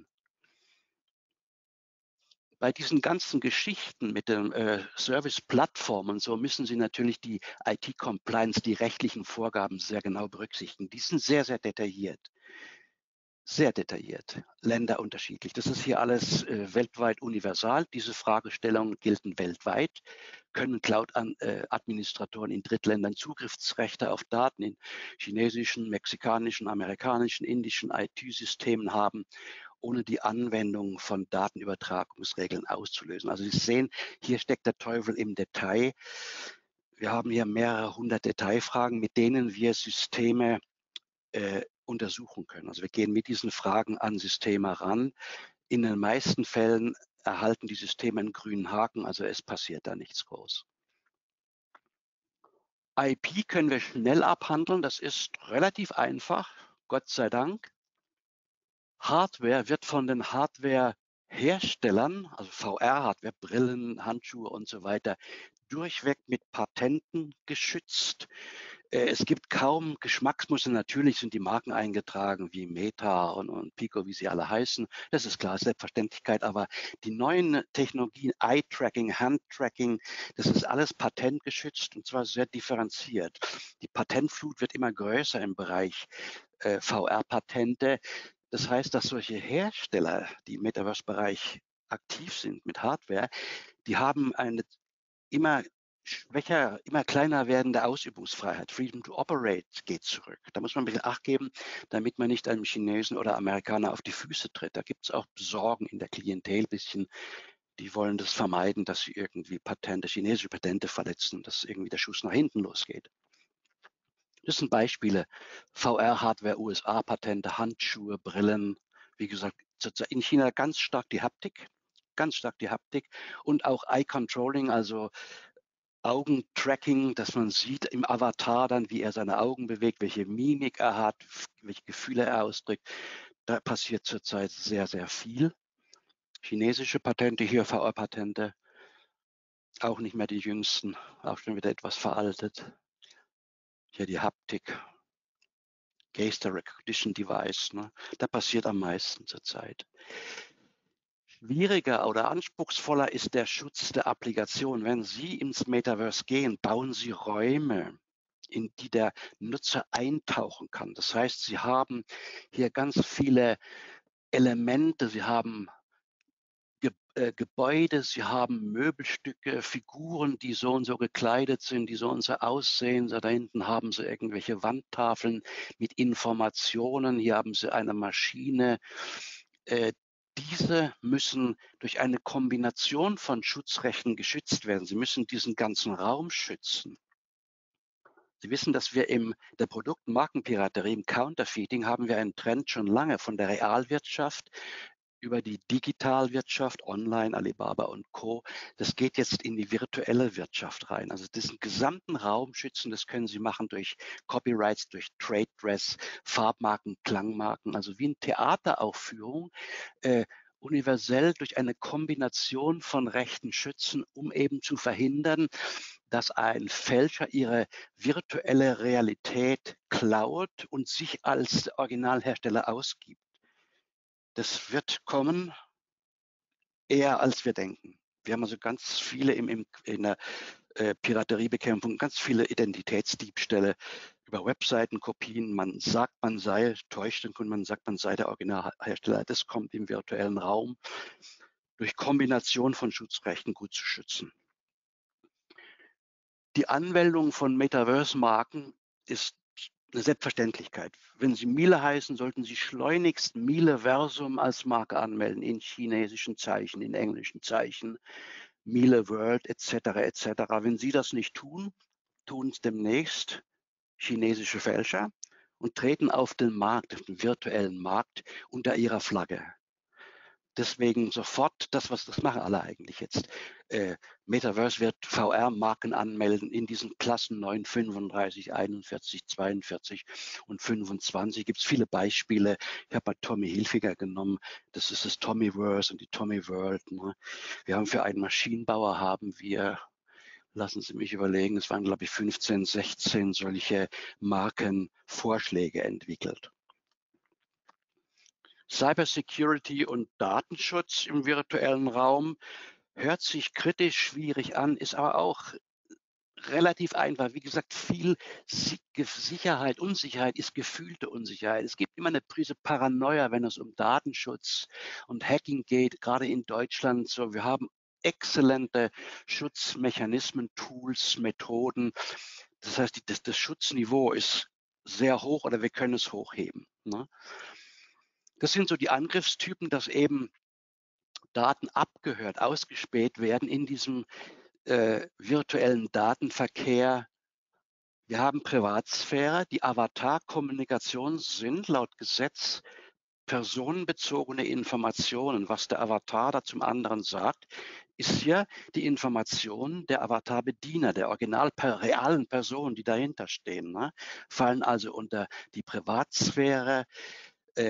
[SPEAKER 2] Bei diesen ganzen Geschichten mit den Service-Plattformen so müssen Sie natürlich die IT-Compliance, die rechtlichen Vorgaben sehr genau berücksichtigen. Die sind sehr, sehr detailliert. Sehr detailliert, länderunterschiedlich. Das ist hier alles weltweit universal. Diese Fragestellungen gelten weltweit. Können Cloud-Administratoren in Drittländern Zugriffsrechte auf Daten in chinesischen, mexikanischen, amerikanischen, indischen IT-Systemen haben, ohne die Anwendung von Datenübertragungsregeln auszulösen? Also Sie sehen, hier steckt der Teufel im Detail. Wir haben hier mehrere hundert Detailfragen, mit denen wir Systeme untersuchen können. Also wir gehen mit diesen Fragen an Systeme ran. In den meisten Fällen erhalten die Systeme einen grünen Haken, also es passiert da nichts groß. IP können wir schnell abhandeln, das ist relativ einfach, Gott sei Dank. Hardware wird von den Hardware-Herstellern, also VR-Hardware, Brillen, Handschuhe und so weiter, durchweg mit Patenten geschützt. Es gibt kaum Geschmacksmuster. Natürlich sind die Marken eingetragen wie Meta und Pico, wie sie alle heißen. Das ist klar, Selbstverständlichkeit. Aber die neuen Technologien, Eye-Tracking, Hand-Tracking, das ist alles patentgeschützt und zwar sehr differenziert. Die Patentflut wird immer größer im Bereich VR-Patente. Das heißt, dass solche Hersteller, die im Metaverse-Bereich aktiv sind mit Hardware, die haben eine immer schwächer, immer kleiner werdende Ausübungsfreiheit. Freedom to operate geht zurück. Da muss man ein bisschen Acht geben, damit man nicht einem Chinesen oder Amerikaner auf die Füße tritt. Da gibt es auch Sorgen in der Klientel ein bisschen. Die wollen das vermeiden, dass sie irgendwie chinesische Patente verletzen, dass irgendwie der Schuss nach hinten losgeht. Das sind Beispiele. VR-Hardware, USA-Patente, Handschuhe, Brillen. Wie gesagt, in China ganz stark die Haptik, und auch Eye-Controlling, also Augentracking, dass man sieht im Avatar dann, wie er seine Augen bewegt, welche Mimik er hat, welche Gefühle er ausdrückt. Da passiert zurzeit sehr, sehr viel. Chinesische Patente, hier VR-Patente, auch nicht mehr die jüngsten, auch schon wieder etwas veraltet. Hier die Haptik, Gesture Recognition Device, ne? Da passiert am meisten zurzeit. Schwieriger oder anspruchsvoller ist der Schutz der Applikation. Wenn Sie ins Metaverse gehen, bauen Sie Räume, in die der Nutzer eintauchen kann. Das heißt, Sie haben hier ganz viele Elemente, Sie haben Gebäude, Sie haben Möbelstücke, Figuren, die so und so gekleidet sind, die so und so aussehen. So, da hinten haben Sie irgendwelche Wandtafeln mit Informationen. Hier haben Sie eine Maschine. Diese müssen durch eine Kombination von Schutzrechten geschützt werden. Sie müssen diesen ganzen Raum schützen. Sie wissen, dass wir in der Produkt- und Markenpiraterie, im Counterfeiting, haben wir einen Trend schon lange von der Realwirtschaft über die Digitalwirtschaft, Online, Alibaba und Co. Das geht jetzt in die virtuelle Wirtschaft rein. Also diesen gesamten Raum schützen, das können Sie machen durch Copyrights, durch Trade Dress, Farbmarken, Klangmarken, also wie eine Theateraufführung, universell durch eine Kombination von Rechten schützen, um eben zu verhindern, dass ein Fälscher ihre virtuelle Realität klaut und sich als Originalhersteller ausgibt. Das wird kommen, eher als wir denken. Wir haben also ganz viele in der Pirateriebekämpfung, ganz viele Identitätsdiebstähle über Webseitenkopien. Man sagt, man sei, täuscht den Kunden, man sagt, man sei der Originalhersteller. Das kommt im virtuellen Raum durch Kombination von Schutzrechten gut zu schützen. Die Anmeldung von Metaverse-Marken ist eine Selbstverständlichkeit. Wenn Sie Miele heißen, sollten Sie schleunigst Mieleversum als Marke anmelden, in chinesischen Zeichen, in englischen Zeichen, Miele World etc. etc. Wenn Sie das nicht tun, tun es demnächst chinesische Fälscher und treten auf den Markt, auf den virtuellen Markt unter ihrer Flagge. Deswegen sofort das machen alle eigentlich jetzt. Metaverse wird VR-Marken anmelden in diesen Klassen 9, 35, 41, 42 und 25. Gibt es viele Beispiele. Ich habe mal Tommy Hilfiger genommen. Das ist das Tommyverse und die Tommy World. Ne? Wir haben für einen Maschinenbauer lassen Sie mich überlegen, es waren glaube ich 15, 16 solche Markenvorschläge entwickelt. Cybersecurity und Datenschutz im virtuellen Raum hört sich kritisch schwierig an, ist aber auch relativ einfach. Wie gesagt, viel Sicherheit, Unsicherheit ist gefühlte Unsicherheit. Es gibt immer eine Prise Paranoia, wenn es um Datenschutz und Hacking geht, gerade in Deutschland. So, wir haben exzellente Schutzmechanismen, Tools, Methoden. Das heißt, das Schutzniveau ist sehr hoch oder wir können es hochheben. Ne? Das sind so die Angriffstypen, dass eben Daten abgehört, ausgespäht werden in diesem virtuellen Datenverkehr. Wir haben Privatsphäre. Die Avatar-Kommunikation sind laut Gesetz personenbezogene Informationen. Was der Avatar da zum anderen sagt, ist hier die Information der Avatar-Bediener, der original realen Personen, die dahinter stehen. Ne? Fallen also unter die Privatsphäre.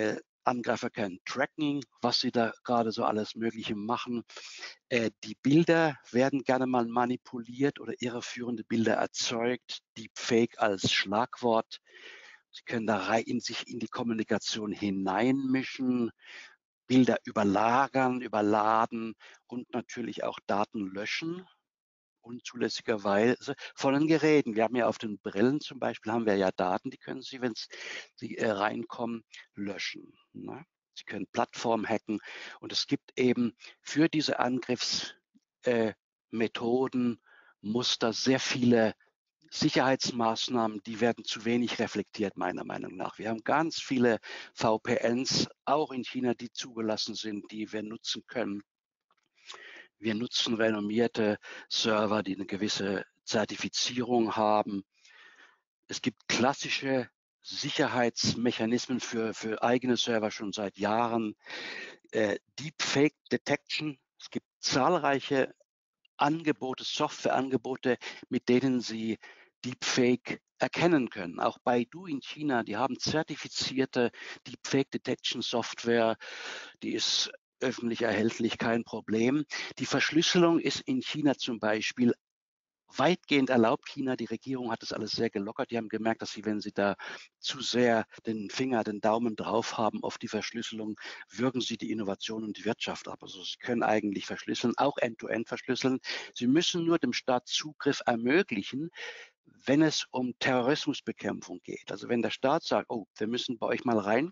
[SPEAKER 2] Angreifer können tracken, was sie da gerade so alles Mögliche machen. Die Bilder werden gerne mal manipuliert oder irreführende Bilder erzeugt. Deepfake als Schlagwort. Sie können da sich in die Kommunikation hineinmischen, Bilder überlagern, überladen und natürlich auch Daten löschen, unzulässigerweise von den Geräten. Wir haben ja auf den Brillen zum Beispiel haben wir ja Daten, die können Sie, wenn Sie reinkommen, löschen. Ne? Sie können Plattformen hacken und es gibt eben für diese Angriffsmethoden, Muster sehr viele Sicherheitsmaßnahmen, die werden zu wenig reflektiert, meiner Meinung nach. Wir haben ganz viele VPNs, auch in China, die zugelassen sind, die wir nutzen können. Wir nutzen renommierte Server, die eine gewisse Zertifizierung haben. Es gibt klassische Sicherheitsmechanismen für eigene Server schon seit Jahren. Deepfake Detection. Es gibt zahlreiche Angebote, Softwareangebote, mit denen Sie Deepfake erkennen können. Auch Baidu in China, die haben zertifizierte Deepfake Detection Software, die ist öffentlich erhältlich, kein Problem. Die Verschlüsselung ist in China zum Beispiel weitgehend erlaubt. China, die Regierung hat das alles sehr gelockert. Die haben gemerkt, dass sie, wenn sie da zu sehr den Finger, den Daumen drauf haben auf die Verschlüsselung, würgen sie die Innovation und die Wirtschaft ab. Also sie können eigentlich verschlüsseln, auch End-to-End verschlüsseln. Sie müssen nur dem Staat Zugriff ermöglichen, wenn es um Terrorismusbekämpfung geht. Also wenn der Staat sagt, oh, wir müssen bei euch mal rein,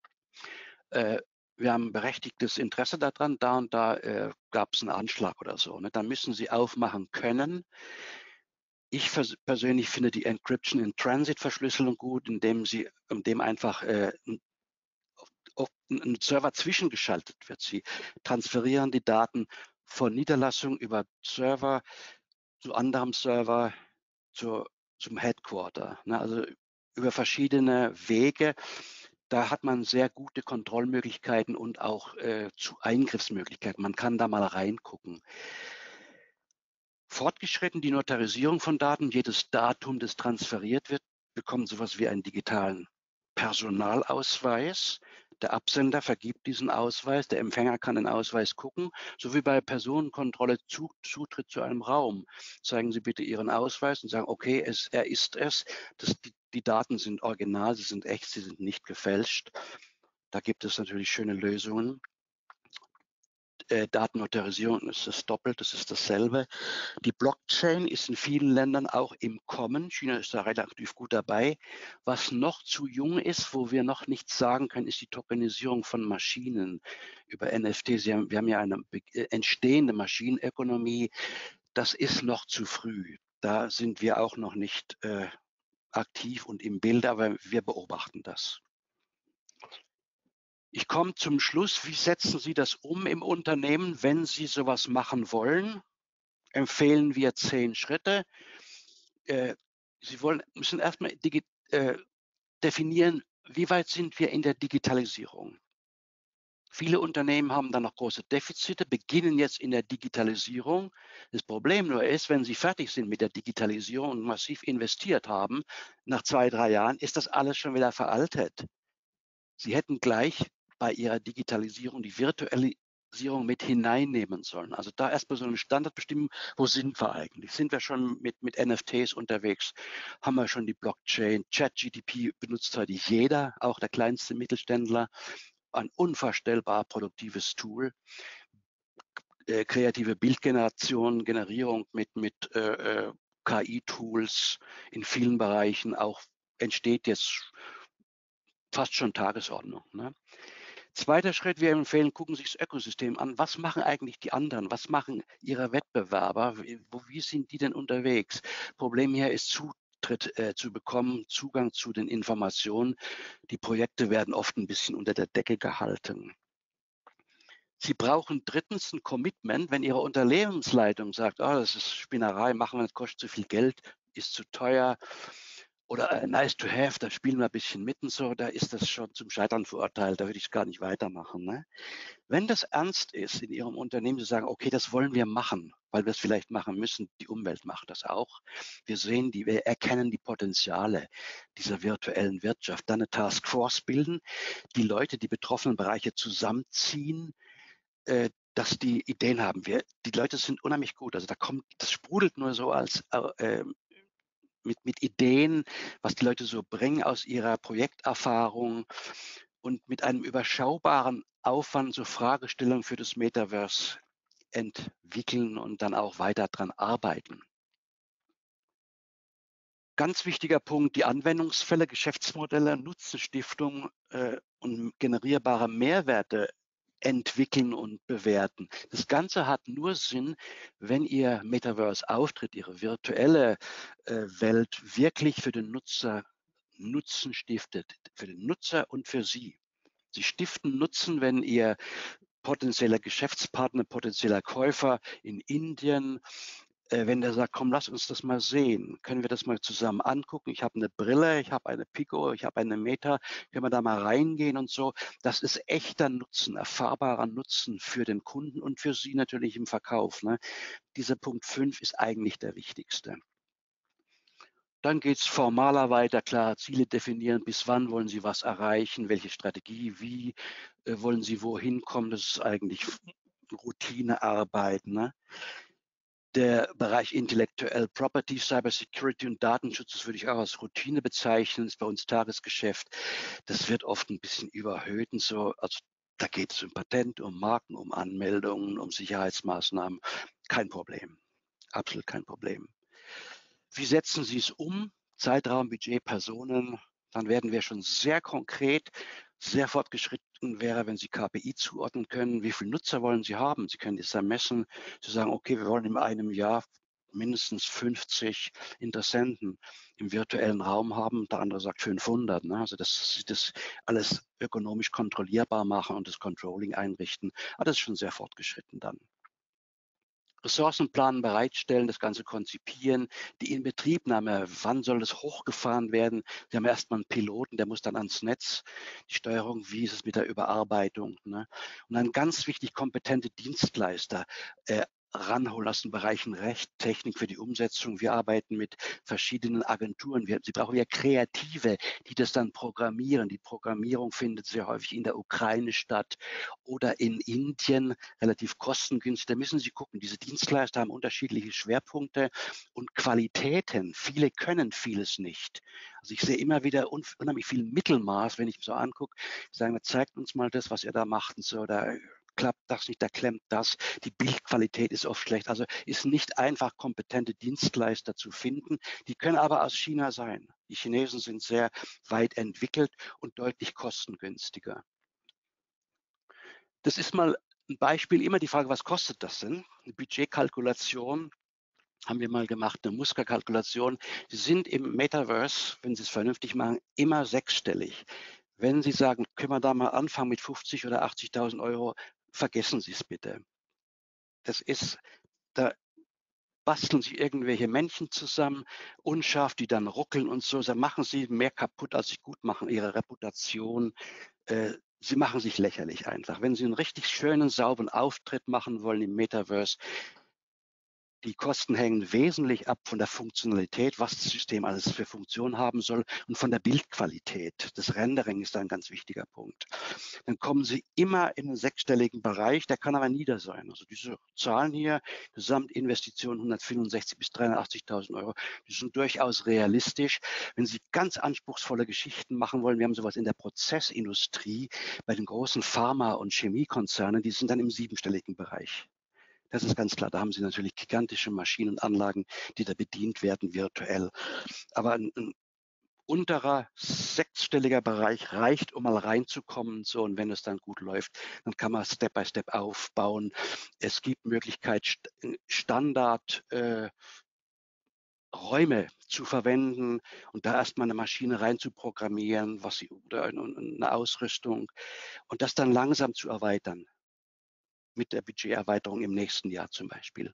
[SPEAKER 2] wir haben berechtigtes Interesse daran, da und da gab es einen Anschlag oder so. Ne? Dann müssen sie aufmachen können. Ich persönlich finde die Encryption in Transit Verschlüsselung gut, indem einfach ein Server zwischengeschaltet wird. Sie transferieren die Daten von Niederlassung über Server zu anderem Server zum Headquarter. Ne? Also über verschiedene Wege. Da hat man sehr gute Kontrollmöglichkeiten und auch zu Eingriffsmöglichkeiten. Man kann da mal reingucken. Fortgeschritten die Notarisierung von Daten. Jedes Datum, das transferiert wird, bekommt sowas wie einen digitalen Personalausweis. Der Absender vergibt diesen Ausweis, der Empfänger kann den Ausweis gucken, so wie bei Personenkontrolle Zutritt zu einem Raum. Zeigen Sie bitte Ihren Ausweis und sagen, okay, er ist es. Die Daten sind original, sie sind echt, sie sind nicht gefälscht. Da gibt es natürlich schöne Lösungen. Datennotarisierung ist das doppelt, das ist dasselbe. Die Blockchain ist in vielen Ländern auch im Kommen. China ist da relativ gut dabei. Was noch zu jung ist, wo wir noch nichts sagen können, ist die Tokenisierung von Maschinen über NFTs. Wir haben ja eine entstehende Maschinenökonomie. Das ist noch zu früh. Da sind wir auch noch nicht aktiv und im Bild, aber wir beobachten das. Ich komme zum Schluss. Wie setzen Sie das um im Unternehmen, wenn Sie sowas machen wollen? Empfehlen wir 10 Schritte. Sie müssen erstmal definieren, wie weit sind wir in der Digitalisierung. Viele Unternehmen haben da noch große Defizite, beginnen jetzt in der Digitalisierung. Das Problem nur ist, wenn sie fertig sind mit der Digitalisierung und massiv investiert haben, nach 2, 3 Jahren ist das alles schon wieder veraltet. Sie hätten gleich bei ihrer Digitalisierung die Virtualisierung mit hineinnehmen sollen. Also da erstmal so einen Standard bestimmen, wo sind wir eigentlich? Sind wir schon mit NFTs unterwegs? Haben wir schon die Blockchain? ChatGPT benutzt heute jeder, auch der kleinste Mittelständler. Ein unvorstellbar produktives Tool. Kreative Bildgeneration, Generierung mit KI-Tools in vielen Bereichen auch entsteht jetzt fast schon Tagesordnung. Ne? Zweiter Schritt, wir empfehlen, gucken Sie sich das Ökosystem an. Was machen eigentlich die anderen? Was machen Ihre Wettbewerber? Wie sind die denn unterwegs? Problem hier ist Zutritt zu bekommen, Zugang zu den Informationen. Die Projekte werden oft ein bisschen unter der Decke gehalten. Sie brauchen drittens ein Commitment, wenn Ihre Unternehmensleitung sagt, oh, das ist Spinnerei, machen wir, das kostet zu viel Geld, ist zu teuer oder nice to have, da spielen wir ein bisschen mit und so, da ist das schon zum Scheitern verurteilt, da würde ich gar nicht weitermachen. Ne? Wenn das ernst ist in Ihrem Unternehmen, Sie sagen, okay, das wollen wir machen, weil wir es vielleicht machen müssen. Die Umwelt macht das auch. Wir erkennen die Potenziale dieser virtuellen Wirtschaft. Dann eine Taskforce bilden, die Leute, die betroffenen Bereiche zusammenziehen, dass die Ideen haben. Die Leute sind unheimlich gut. Also das sprudelt nur so mit Ideen, was die Leute so bringen aus ihrer Projekterfahrung und mit einem überschaubaren Aufwand so Fragestellungen für das Metaverse entwickeln und dann auch weiter dran arbeiten. Ganz wichtiger Punkt, die Anwendungsfälle, Geschäftsmodelle, Nutzenstiftung und generierbare Mehrwerte entwickeln und bewerten. Das Ganze hat nur Sinn, wenn Ihr Metaverse auftritt, Ihre virtuelle Welt wirklich für den Nutzer Nutzen stiftet, für den Nutzer und für Sie. Sie stiften Nutzen, wenn Ihr potenzieller Geschäftspartner, potenzieller Käufer in Indien, wenn der sagt, komm, lass uns das mal sehen, können wir das mal zusammen angucken. Ich habe eine Brille, ich habe eine Pico, ich habe eine Meta, können wir da mal reingehen und so. Das ist echter Nutzen, erfahrbarer Nutzen für den Kunden und für Sie natürlich im Verkauf. Ne? Dieser Punkt 5 ist eigentlich der wichtigste. Dann geht es formaler weiter, klar, Ziele definieren, bis wann wollen Sie was erreichen, welche Strategie, wie wollen Sie wohin kommen, das ist eigentlich Routinearbeit. Ne? Der Bereich Intellectual Property, Cybersecurity und Datenschutz, das würde ich auch als Routine bezeichnen, ist bei uns Tagesgeschäft. Das wird oft ein bisschen überhöht und so. Also da geht es um Patent, um Marken, um Anmeldungen, um Sicherheitsmaßnahmen. Kein Problem, absolut kein Problem. Wie setzen Sie es um? Zeitraum, Budget, Personen. Dann werden wir schon sehr konkret. Sehr fortgeschritten wäre, wenn Sie KPI zuordnen können. Wie viele Nutzer wollen Sie haben? Sie können das ermessen. Sie sagen, okay, wir wollen in einem Jahr mindestens 50 Interessenten im virtuellen Raum haben. Der andere sagt 500. Ne? Also dass Sie das alles ökonomisch kontrollierbar machen und das Controlling einrichten. Aber das ist schon sehr fortgeschritten dann. Ressourcenplan bereitstellen, das Ganze konzipieren, die Inbetriebnahme, wann soll es hochgefahren werden? Sie haben erstmal einen Piloten, der muss dann ans Netz, die Steuerung, wie ist es mit der Überarbeitung? Ne? Und dann ganz wichtig, kompetente Dienstleister ranholen aus den Bereichen Recht, Technik für die Umsetzung. Wir arbeiten mit verschiedenen Agenturen. Sie brauchen ja Kreative, die das dann programmieren. Die Programmierung findet sehr häufig in der Ukraine statt oder in Indien, relativ kostengünstig. Da müssen Sie gucken, diese Dienstleister haben unterschiedliche Schwerpunkte und Qualitäten. Viele können vieles nicht. Also ich sehe immer wieder unheimlich viel Mittelmaß, wenn ich so angucke, sagen, zeigt uns mal das, was ihr da macht und so, da klappt das nicht, da klemmt das. Die Bildqualität ist oft schlecht. Also ist nicht einfach, kompetente Dienstleister zu finden. Die können aber aus China sein. Die Chinesen sind sehr weit entwickelt und deutlich kostengünstiger. Das ist mal ein Beispiel, immer die Frage, was kostet das denn? Eine Budgetkalkulation haben wir mal gemacht, eine Musterkalkulation. Sie sind im Metaverse, wenn Sie es vernünftig machen, immer sechsstellig. Wenn Sie sagen, können wir da mal anfangen mit 50 oder 80.000 Euro, vergessen Sie es bitte. Das ist, da basteln Sie irgendwelche Männchen zusammen, unscharf, die dann ruckeln und so. Da machen Sie mehr kaputt, als Sie gut machen, Ihre Reputation. Sie machen sich lächerlich einfach. Wenn Sie einen richtig schönen, sauberen Auftritt machen wollen im Metaverse, die Kosten hängen wesentlich ab von der Funktionalität, was das System alles für Funktionen haben soll und von der Bildqualität. Das Rendering ist ein ganz wichtiger Punkt. Dann kommen Sie immer in einen sechsstelligen Bereich, der kann aber nieder sein. Also diese Zahlen hier, Gesamtinvestition 165.000 bis 380.000 Euro, die sind durchaus realistisch. Wenn Sie ganz anspruchsvolle Geschichten machen wollen, wir haben sowas in der Prozessindustrie, bei den großen Pharma- und Chemiekonzernen, die sind dann im siebenstelligen Bereich. Das ist ganz klar. Da haben Sie natürlich gigantische Maschinen und Anlagen, die da bedient werden virtuell. Aber ein unterer sechsstelliger Bereich reicht, um mal reinzukommen. So, und wenn es dann gut läuft, dann kann man Step by Step aufbauen. Es gibt Möglichkeit, Standard Räume zu verwenden und da erstmal eine Maschine rein zu programmieren, oder eine Ausrüstung und das dann langsam zu erweitern mit der Budgeterweiterung im nächsten Jahr zum Beispiel.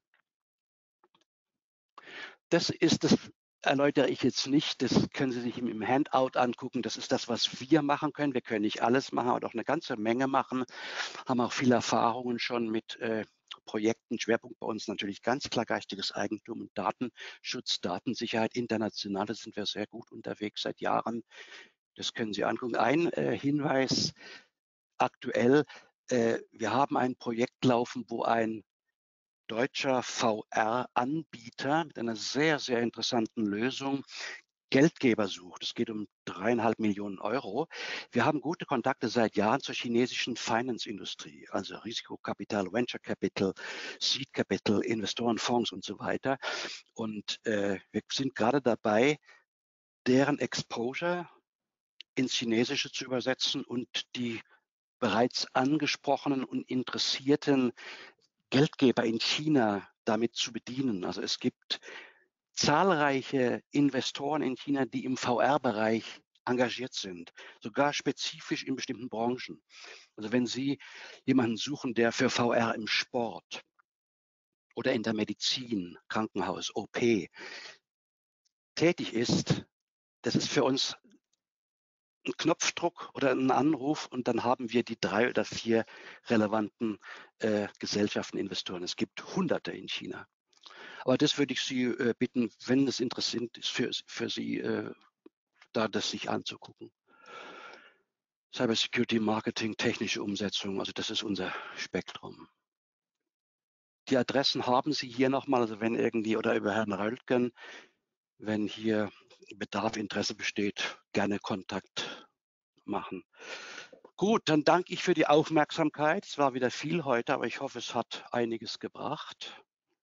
[SPEAKER 2] Das erläutere ich jetzt nicht, das können Sie sich im Handout angucken. Das ist das, was wir machen können. Wir können nicht alles machen, aber doch eine ganze Menge machen, haben auch viele Erfahrungen schon mit Projekten. Schwerpunkt bei uns natürlich ganz klar geistiges Eigentum und Datenschutz, Datensicherheit. International sind wir sehr gut unterwegs seit Jahren. Das können Sie angucken. Ein Hinweis aktuell, wir haben ein Projekt laufen, wo ein deutscher VR-Anbieter mit einer sehr, sehr interessanten Lösung Geldgeber sucht. Es geht um 3,5 Millionen Euro. Wir haben gute Kontakte seit Jahren zur chinesischen Finance-Industrie, also Risikokapital, Venture Capital, Seed Capital, Investorenfonds und so weiter. Und wir sind gerade dabei, deren Exposure ins Chinesische zu übersetzen und die bereits angesprochenen und interessierten Geldgeber in China damit zu bedienen. Also es gibt zahlreiche Investoren in China, die im VR-Bereich engagiert sind, sogar spezifisch in bestimmten Branchen. Also wenn Sie jemanden suchen, der für VR im Sport oder in der Medizin, Krankenhaus, OP tätig ist, das ist für uns ein Knopfdruck oder ein Anruf und dann haben wir die 3 oder 4 relevanten Gesellschaften, Investoren. Es gibt Hunderte in China. Aber das würde ich Sie bitten, wenn es interessant ist für Sie, da das sich anzugucken. Cybersecurity, Marketing, technische Umsetzung, also das ist unser Spektrum. Die Adressen haben Sie hier nochmal, also wenn irgendwie oder über Herrn Röltgen, wenn hier Bedarf, Interesse besteht, gerne Kontakt machen. Gut, dann danke ich für die Aufmerksamkeit. Es war wieder viel heute, aber ich hoffe, es hat einiges gebracht.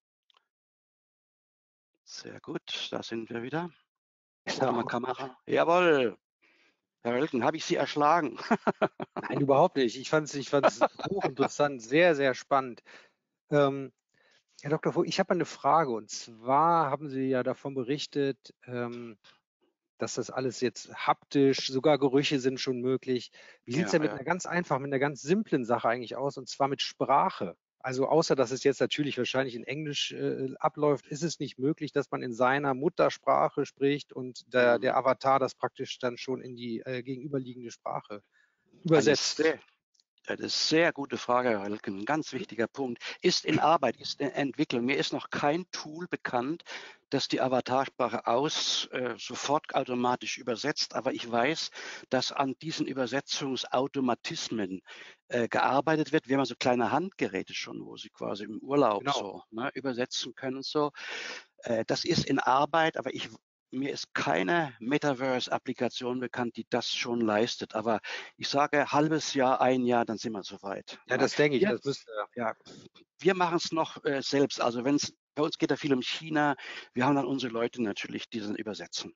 [SPEAKER 2] Sehr gut, da sind wir wieder. Oder mal Kamera. Jawohl. Herr Röltgen, habe ich Sie erschlagen?
[SPEAKER 1] Nein, überhaupt nicht. Ich fand es hochinteressant, sehr, sehr spannend. Herr Dr. Vogt, ich habe eine Frage, und zwar haben Sie ja davon berichtet, dass das alles jetzt haptisch, sogar Gerüche sind schon möglich. Wie sieht es denn mit einer ganz einfachen, mit einer ganz simplen Sache eigentlich aus, und zwar mit Sprache? Also außer, dass es jetzt natürlich wahrscheinlich in Englisch abläuft, ist es nicht möglich, dass man in seiner Muttersprache spricht und der Avatar das praktisch dann schon in die gegenüberliegende Sprache übersetzt?
[SPEAKER 2] Eine sehr gute Frage, Herr Röltgen. Ein ganz wichtiger Punkt. Ist in Arbeit, ist in Entwicklung. Mir ist noch kein Tool bekannt, das die Avatarsprache sofort automatisch übersetzt. Aber ich weiß, dass an diesen Übersetzungsautomatismen gearbeitet wird. Wir haben so kleine Handgeräte schon, wo Sie quasi im Urlaub
[SPEAKER 1] Genau.
[SPEAKER 2] übersetzen können. Das ist in Arbeit, aber mir ist keine Metaverse-Applikation bekannt, die das schon leistet. Aber ich sage halbes Jahr, ein Jahr, dann sind wir soweit.
[SPEAKER 1] Ja, das denke ich.
[SPEAKER 2] Wir,
[SPEAKER 1] Das müsste.
[SPEAKER 2] ja, wir machen es noch selbst. Also bei uns geht da viel um China. Wir haben dann unsere Leute natürlich, die dann übersetzen.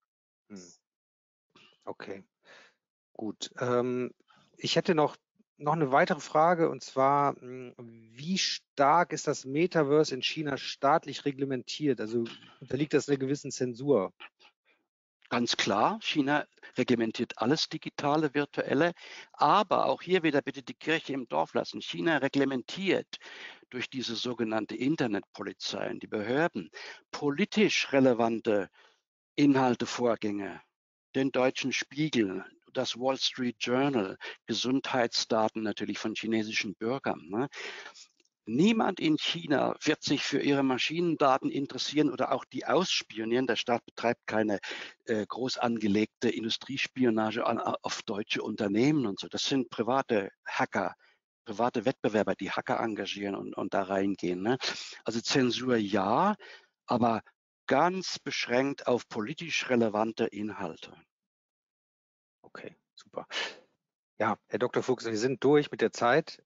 [SPEAKER 1] Okay, gut. Ich hätte noch eine weitere Frage, und zwar, wie stark ist das Metaverse in China staatlich reglementiert? Also unterliegt das einer gewissen Zensur?
[SPEAKER 2] Ganz klar, China reglementiert alles Digitale, Virtuelle, aber auch hier wieder bitte die Kirche im Dorf lassen. China reglementiert durch diese sogenannte Internetpolizei und die Behörden politisch relevante Inhalte, Vorgänge, den Deutschen Spiegel, das Wall Street Journal, Gesundheitsdaten natürlich von chinesischen Bürgern. Ne? Niemand in China wird sich für ihre Maschinendaten interessieren oder auch die ausspionieren. Der Staat betreibt keine groß angelegte Industriespionage auf deutsche Unternehmen und so. Das sind private Hacker, private Wettbewerber, die Hacker engagieren und da reingehen. Ne? Also Zensur ja, aber ganz beschränkt auf politisch relevante Inhalte.
[SPEAKER 1] Okay, super. Ja, Herr Dr. Fuchs, wir sind durch mit der Zeit.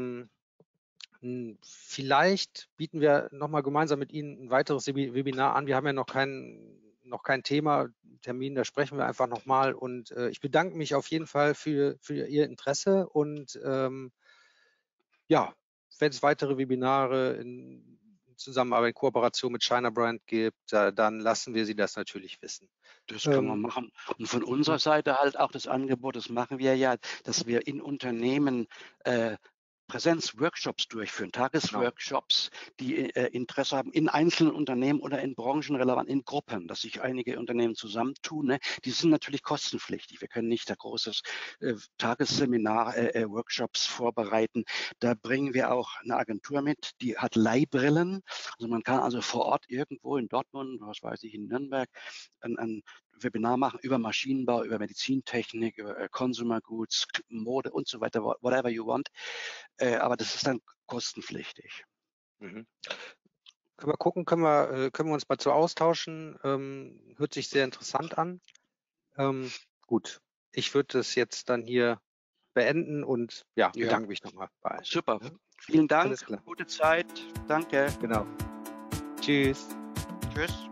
[SPEAKER 1] Vielleicht bieten wir nochmal gemeinsam mit Ihnen ein weiteres Webinar an. Wir haben ja noch kein Thema, Termin, da sprechen wir einfach nochmal. Und ich bedanke mich auf jeden Fall für Ihr Interesse. Und ja, wenn es weitere Webinare in Zusammenarbeit, in Kooperation mit China Brand gibt, dann lassen wir Sie das natürlich wissen.
[SPEAKER 2] Das kann man machen. Und von unserer Seite halt auch das Angebot, das machen wir ja, dass wir in Unternehmen Präsenzworkshops durchführen,
[SPEAKER 1] Genau.
[SPEAKER 2] Tagesworkshops, die Interesse haben in einzelnen Unternehmen oder in branchenrelevant, in Gruppen, dass sich einige Unternehmen zusammentun. Ne? Die sind natürlich kostenpflichtig. Wir können nicht da großes Tagesseminar, Workshops vorbereiten. Da bringen wir auch eine Agentur mit, die hat Leihbrillen. Also man kann also vor Ort irgendwo in Dortmund, was weiß ich, in Nürnberg, ein Webinar machen über Maschinenbau, über Medizintechnik, über Consumer Goods, Mode und so weiter, whatever you want. Aber das ist dann kostenpflichtig.
[SPEAKER 1] Mhm. Können wir gucken, können wir uns mal zu austauschen? Hört sich sehr interessant an. Gut, ich würde das jetzt dann hier beenden und ja,
[SPEAKER 2] Ja,
[SPEAKER 1] bedanke mich nochmal bei allen.
[SPEAKER 2] super.
[SPEAKER 1] Ja,
[SPEAKER 2] Vielen Dank.
[SPEAKER 1] alles klar.
[SPEAKER 2] Gute Zeit. Danke.
[SPEAKER 1] Genau. Tschüss.
[SPEAKER 2] Tschüss.